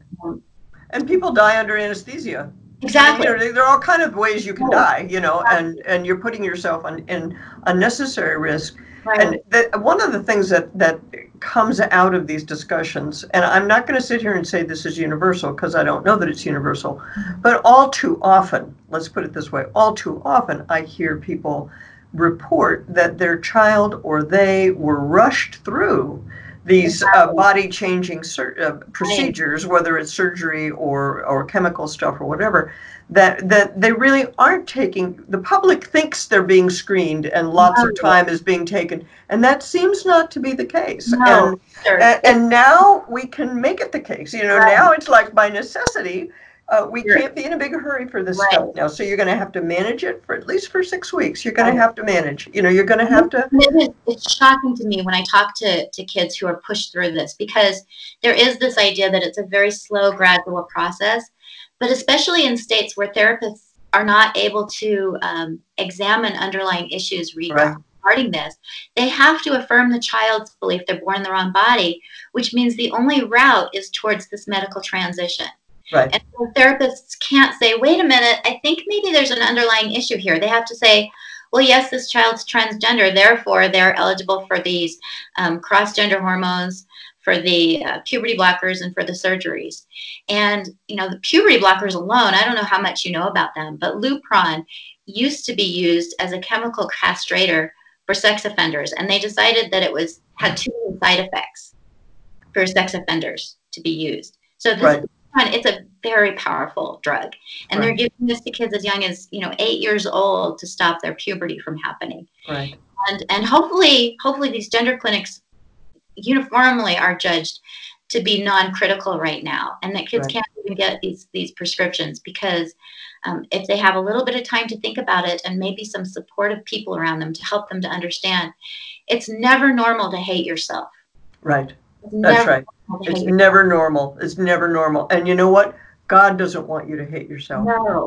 And people die under anesthesia. Exactly. I mean, there are all kind of ways you can die, and you're putting yourself in unnecessary risk. Right. And one of the things that comes out of these discussions, and I'm not going to sit here and say this is universal because I don't know that it's universal, but all too often, let's put it this way, all too often I hear people report that their child or they were rushed through these body-changing procedures, whether it's surgery or chemical stuff or whatever, that they really aren't taking. The public thinks they're being screened and lots of time is being taken, and that seems not to be the case. No, and now we can make it the case. Now it's like by necessity. We can't be in a big hurry for this stuff now. So you're going to have to manage it for at least for 6 weeks. You're going to have to manage. You're going to have to. It's shocking to me when I talk to kids who are pushed through this, because there is this idea that it's a very slow, gradual process. But especially in states where therapists are not able to examine underlying issues regarding this, they have to affirm the child's belief they're born in the wrong body, which means the only route is towards this medical transition. Right. And so therapists can't say, wait a minute, I think maybe there's an underlying issue here. They have to say, well, yes, this child's transgender, therefore they're eligible for these cross-gender hormones, for the puberty blockers, and for the surgeries. And, the puberty blockers alone, I don't know how much you know about them, but Lupron used to be used as a chemical castrator for sex offenders. And they decided that it had too many side effects for sex offenders to be used. So it's a very powerful drug, and they're giving this to kids as young as 8 years old to stop their puberty from happening. Right. And hopefully these gender clinics uniformly are judged to be non-critical right now, and that kids can't even get these prescriptions, because if they have a little bit of time to think about it, and maybe some supportive people around them to help them to understand, it's never normal to hate yourself. Right. That's right. It's never normal. It's never normal. And you know what? God doesn't want you to hate yourself.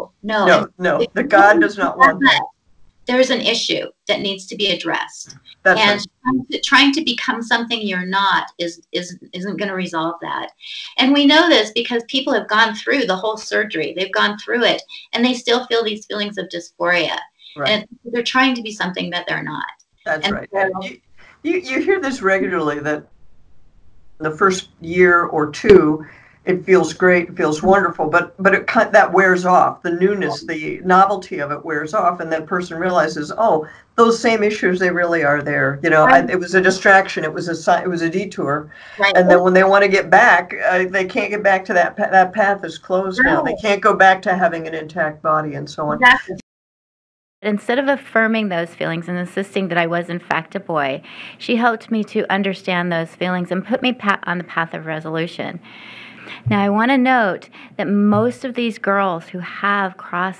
No. The God does not want that. There's an issue that needs to be addressed. That's and trying to become something you're not isn't going to resolve that. And we know this because people have gone through the whole surgery. They've gone through it, and they still feel these feelings of dysphoria. Right. And they're trying to be something that they're not. That's right. You hear this regularly, that the first year or two, it feels great, it feels wonderful, but that wears off. The newness, the novelty of it wears off, and that person realizes, oh, those same issues, they really are there. It was a distraction, it was a detour, and then when they want to get back, they can't get back to that path is closed now. They can't go back to having an intact body and so on. Exactly. Instead of affirming those feelings and insisting that I was in fact a boy, she helped me to understand those feelings and put me on the path of resolution. Now, I want to note that most of these girls who have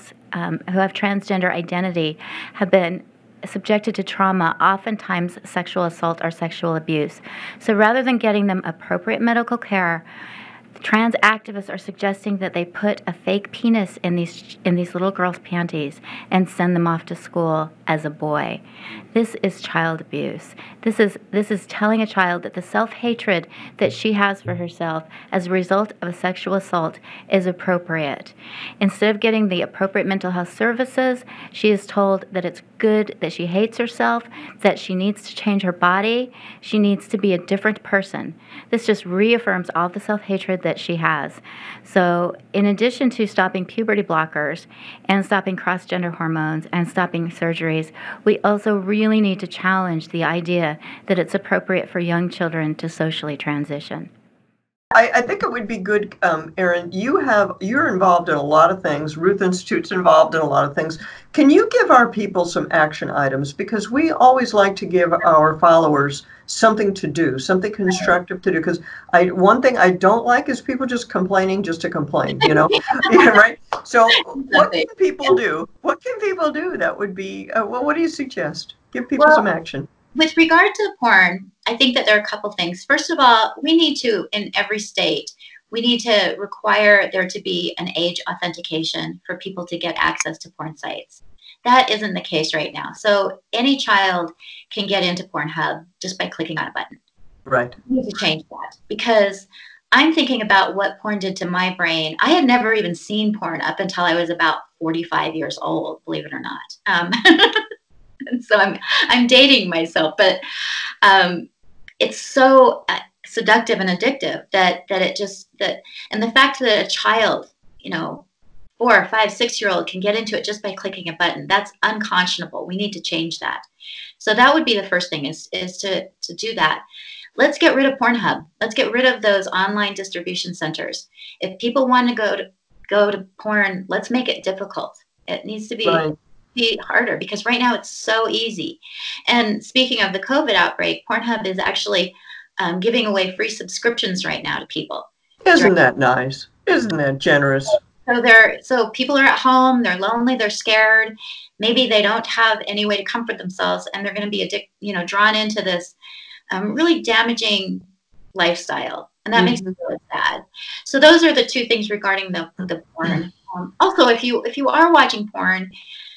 transgender identity have been subjected to trauma, oftentimes sexual assault or sexual abuse. So rather than getting them appropriate medical care, trans activists are suggesting that they put a fake penis in these little girls' panties and send them off to school as a boy. This is child abuse. This is telling a child that the self-hatred that she has for herself as a result of a sexual assault is appropriate. Instead of getting the appropriate mental health services, she is told that it's good, that she hates herself, that she needs to change her body, she needs to be a different person. This just reaffirms all the self-hatred that that she has. So in addition to stopping puberty blockers and stopping cross-gender hormones and stopping surgeries, we also really need to challenge the idea that it's appropriate for young children to socially transition. I think it would be good, Erin, you're involved in a lot of things. Ruth Institute's involved in a lot of things. Can you give our people some action items? Because we always like to give our followers something to do, something constructive to do. Because one thing I don't like is people just complaining just to complain, Yeah, right? So what can people do? What can people do that would be, what do you suggest? Give people some action. With regard to porn, I think that there are a couple things. First of all, we need to, in every state, we need to require there to be an age authentication for people to get access to porn sites. That isn't the case right now. So any child can get into Pornhub just by clicking on a button. Right. We need to change that because I'm thinking about what porn did to my brain. I had never even seen porn up until I was about 45 years old, believe it or not. So I'm dating myself, but it's so seductive and addictive that and the fact that a child, 4, 5, 6-year-old can get into it just by clicking a button, that's unconscionable. We need to change that. So that would be the first thing is to do that. Let's get rid of Pornhub. Let's get rid of those online distribution centers. If people want to go to porn, let's make it difficult. It needs to be. Right. Be harder because right now it's so easy. And speaking of the COVID outbreak, Pornhub is actually giving away free subscriptions right now to people. Isn't that nice? Isn't that generous? So people are at home, they're lonely, they're scared. Maybe they don't have any way to comfort themselves, and they're going to be drawn into this really damaging lifestyle, and that makes me really sad. So those are the two things regarding the porn. Also, if you are watching porn,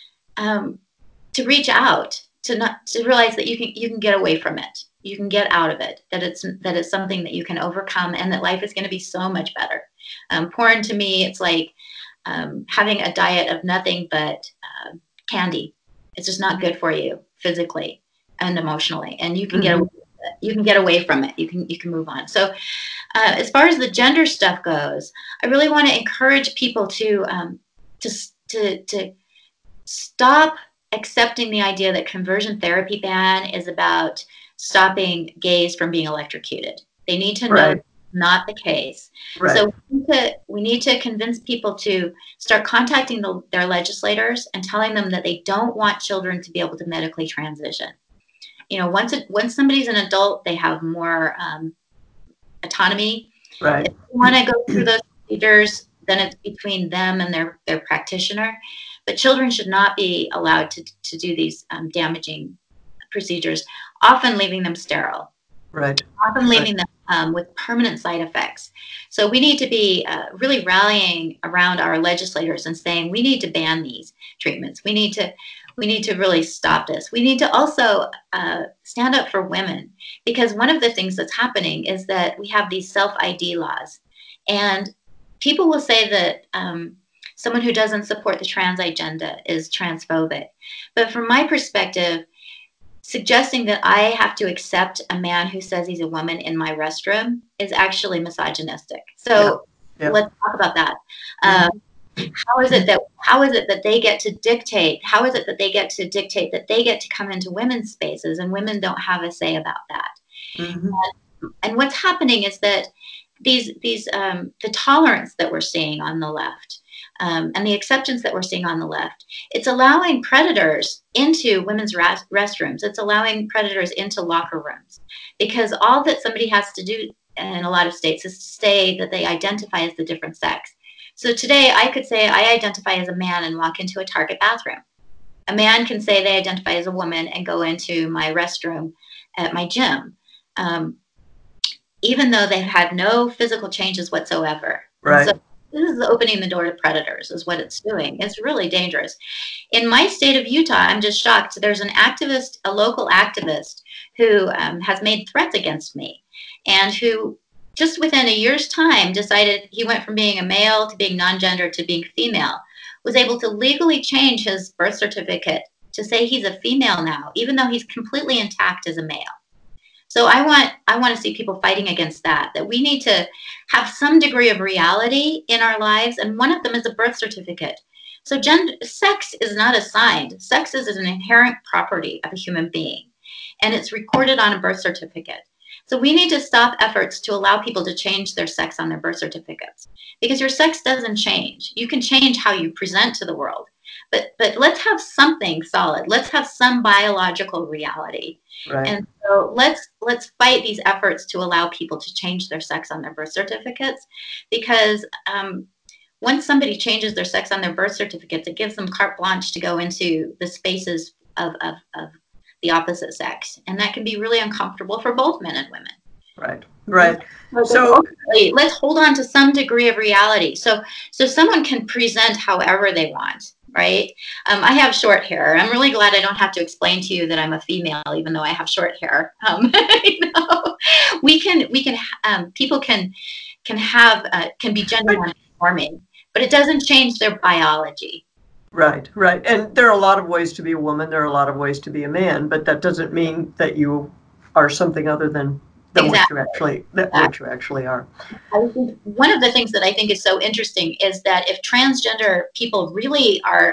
to reach out, to realize that you can get away from it, you can get out of it, that it's something that you can overcome, and that life is going to be so much better. Porn to me, it's like having a diet of nothing but candy. It's just not good for you physically and emotionally, and you can get away with it. You can get away from it. You can move on. So as far as the gender stuff goes, I really want to encourage people to stop accepting the idea that conversion therapy ban is about stopping gays from being electrocuted. They need to know that's not the case. Right. So we need to convince people to start contacting their legislators and telling them that they don't want children to be able to medically transition. Once somebody's an adult, they have more autonomy. Right. If they want to go through those procedures, then it's between them and their practitioner. But children should not be allowed to do these damaging procedures, often leaving them sterile. Right. Often leaving them with permanent side effects. So we need to be really rallying around our legislators and saying we need to ban these treatments. We need to really stop this. We need to also stand up for women, because one of the things that's happening is that we have these self-ID laws, and people will say that someone who doesn't support the trans agenda is transphobic. But from my perspective, suggesting that I have to accept a man who says he's a woman in my restroom is actually misogynistic. So let's talk about that. How is it that they get to dictate? How is it that they get to dictate that they get to come into women's spaces and women don't have a say about that? Mm-hmm. And what's happening is that the tolerance that we're seeing on the left, and the acceptance that we're seeing on the left, it's allowing predators into women's restrooms. It's allowing predators into locker rooms, because all that somebody has to do in a lot of states is to say that they identify as the different sex. So today I could say I identify as a man and walk into a Target bathroom. A man can say they identify as a woman and go into my restroom at my gym, even though they've had no physical changes whatsoever. Right. So this is opening the door to predators, is what it's doing. It's really dangerous. In my state of Utah, I'm just shocked. There's a local activist who has made threats against me, and who just within a year's time decided he went from being a male to being non-gender to being female, was able to legally change his birth certificate to say he's a female now, even though he's completely intact as a male. So I want to see people fighting against that we need to have some degree of reality in our lives. And one of them is a birth certificate. So sex is not assigned. Sex is an inherent property of a human being, and it's recorded on a birth certificate. So we need to stop efforts to allow people to change their sex on their birth certificates, because your sex doesn't change. You can change how you present to the world, but let's have something solid. Let's have some biological reality. Right. And so let's fight these efforts to allow people to change their sex on their birth certificates, because once somebody changes their sex on their birth certificates, it gives them carte blanche to go into the spaces of the opposite sex, and that can be really uncomfortable for both men and women. Right, right. So let's hold on to some degree of reality. So someone can present however they want, right? I have short hair. I'm really glad I don't have to explain to you that I'm a female, even though I have short hair. People can be gender non-conforming, but it doesn't change their biology. Right, right. And there are a lot of ways to be a woman. There are a lot of ways to be a man, but that doesn't mean that you are something other than exactly. what you actually are. I think one of the things that I think is so interesting is that if transgender people really are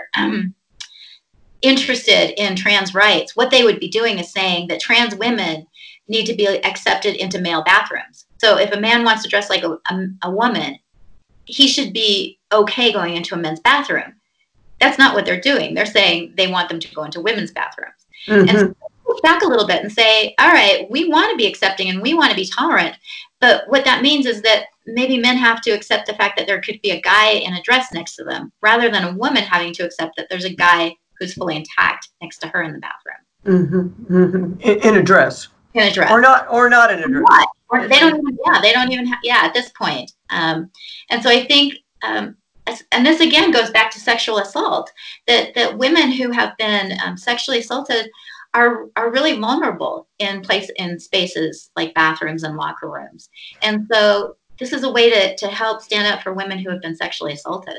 interested in trans rights, what they would be doing is saying that trans women need to be accepted into male bathrooms. So if a man wants to dress like a woman, he should be okay going into a men's bathroom. That's not what they're doing. They're saying they want them to go into women's bathrooms. Mm-hmm. And so push back a little bit and say, all right, we want to be accepting and we want to be tolerant. But what that means is that maybe men have to accept the fact that there could be a guy in a dress next to them, rather than a woman having to accept that there's a guy who's fully intact next to her in the bathroom. Mm-hmm. Mm-hmm. In a dress. In a dress. Or not in a dress. Or they don't even have, at this point. And so I think, and this again goes back to sexual assault, that women who have been sexually assaulted are really vulnerable in spaces like bathrooms and locker rooms. And so this is a way to help stand up for women who have been sexually assaulted.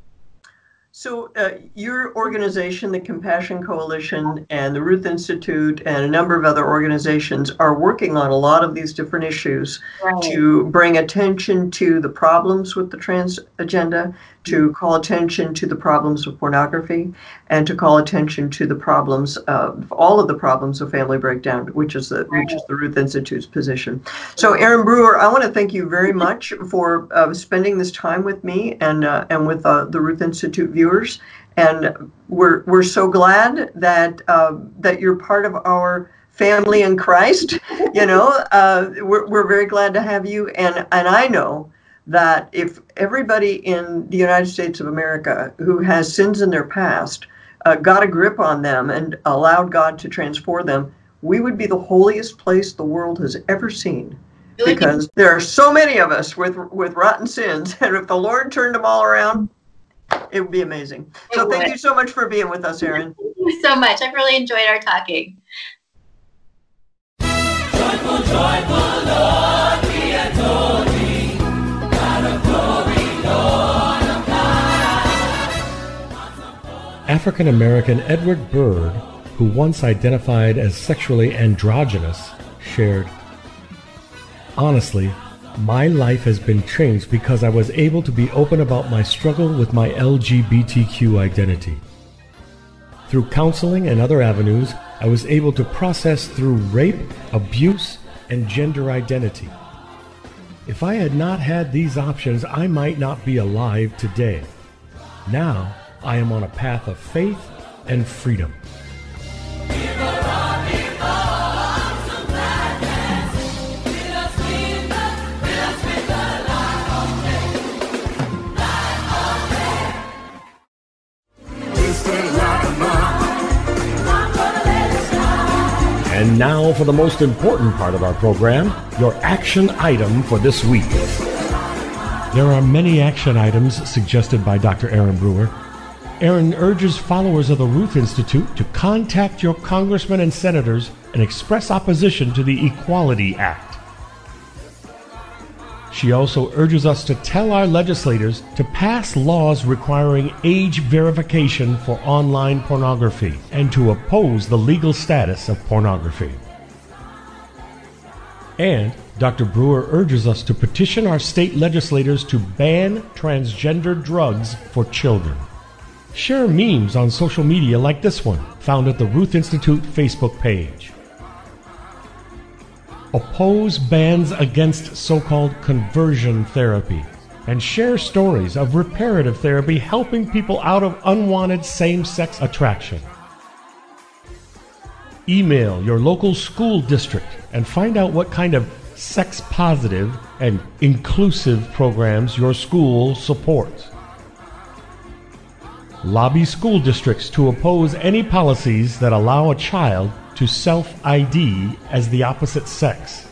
So your organization, the Compassion Coalition and the Ruth Institute and a number of other organizations are working on a lot of these different issues to bring attention to the problems with the trans agenda, to call attention to the problems of pornography, and to call attention to the problems of all of the problems of family breakdown, which is the Ruth Institute's position. So Erin Brewer, I want to thank you very much for spending this time with me and with the Ruth Institute viewers. And we're so glad that that you're part of our family in Christ. We're very glad to have you. And I know that if everybody in the United States of America who has sins in their past got a grip on them and allowed God to transform them, we would be the holiest place the world has ever seen. Because there are so many of us with rotten sins, and if the Lord turned them all around, it would be amazing. So thank you so much for being with us, Erin. Thank you so much. I've really enjoyed our talking. Joyful, joyful Lord, we adore thee. God of glory, Lord of light. African-American Edward Byrd, who once identified as sexually androgynous, shared, "Honestly, my life has been changed because I was able to be open about my struggle with my LGBTQ identity. Through counseling and other avenues, I was able to process through rape, abuse, and gender identity. If I had not had these options, I might not be alive today. Now, I am on a path of faith and freedom." And now for the most important part of our program, your action item for this week. There are many action items suggested by Dr. Erin Brewer. Erin urges followers of the Ruth Institute to contact your congressmen and senators and express opposition to the Equality Act. She also urges us to tell our legislators to pass laws requiring age verification for online pornography and to oppose the legal status of pornography. And Dr. Brewer urges us to petition our state legislators to ban transgender drugs for children. Share memes on social media like this one, found at the Ruth Institute Facebook page. Oppose bans against so-called conversion therapy, and share stories of reparative therapy helping people out of unwanted same-sex attraction. Email your local school district and find out what kind of sex-positive and inclusive programs your school supports. Lobby school districts to oppose any policies that allow a child to self-ID as the opposite sex.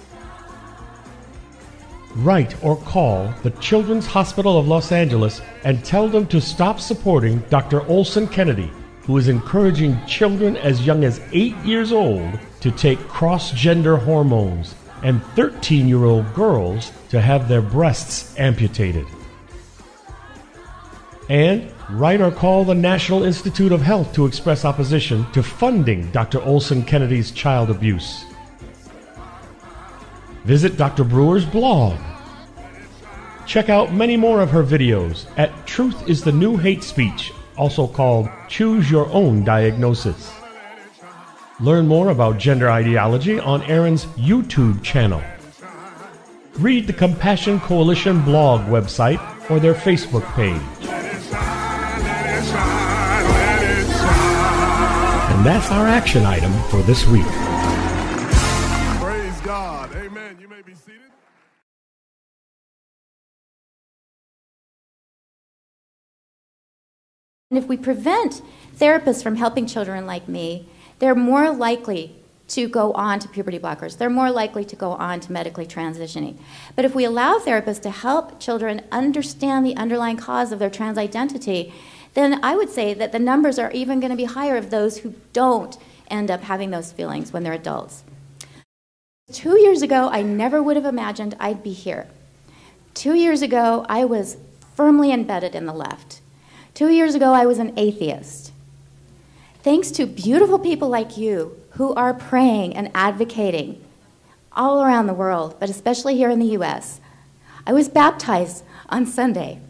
Write or call the Children's Hospital of Los Angeles and tell them to stop supporting Dr. Olson Kennedy, who is encouraging children as young as 8 years old to take cross-gender hormones and 13-year-old girls to have their breasts amputated. And write or call the National Institute of Health to express opposition to funding Dr. Olson Kennedy's child abuse. Visit Dr. Brewer's blog. Check out many more of her videos at Truth is the New Hate Speech, also called Choose Your Own Diagnosis. Learn more about gender ideology on Erin's YouTube channel. Read the Compassion Coalition blog website or their Facebook page. And that's our action item for this week. Praise God. Amen. You may be seated. And if we prevent therapists from helping children like me, they're more likely to go on to puberty blockers. They're more likely to go on to medically transitioning. But if we allow therapists to help children understand the underlying cause of their trans identity, then I would say that the numbers are even going to be higher of those who don't end up having those feelings when they're adults. 2 years ago, I never would have imagined I'd be here. 2 years ago, I was firmly embedded in the left. 2 years ago, I was an atheist. Thanks to beautiful people like you who are praying and advocating all around the world, but especially here in the U.S., I was baptized on Sunday.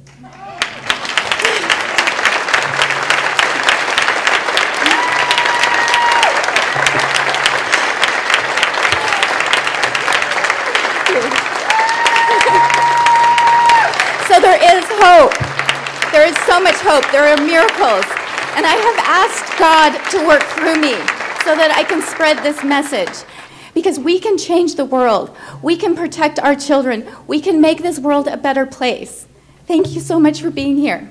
So there is hope. There is so much hope. There are miracles. And I have asked God to work through me so that I can spread this message. Because we can change the world. We can protect our children. We can make this world a better place. Thank you so much for being here.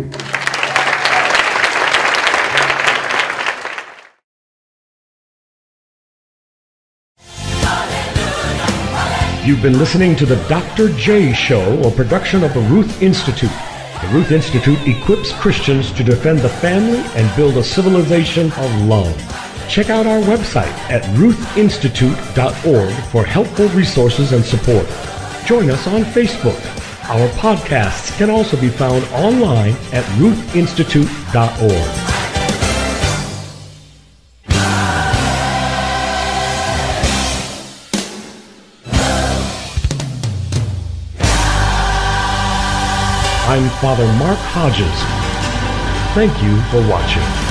You've been listening to the Dr. J Show, a production of the Ruth Institute. The Ruth Institute equips Christians to defend the family and build a civilization of love. Check out our website at ruthinstitute.org for helpful resources and support. Join us on Facebook. Our podcasts can also be found online at ruthinstitute.org. I'm Father Mark Hodges. Thank you for watching.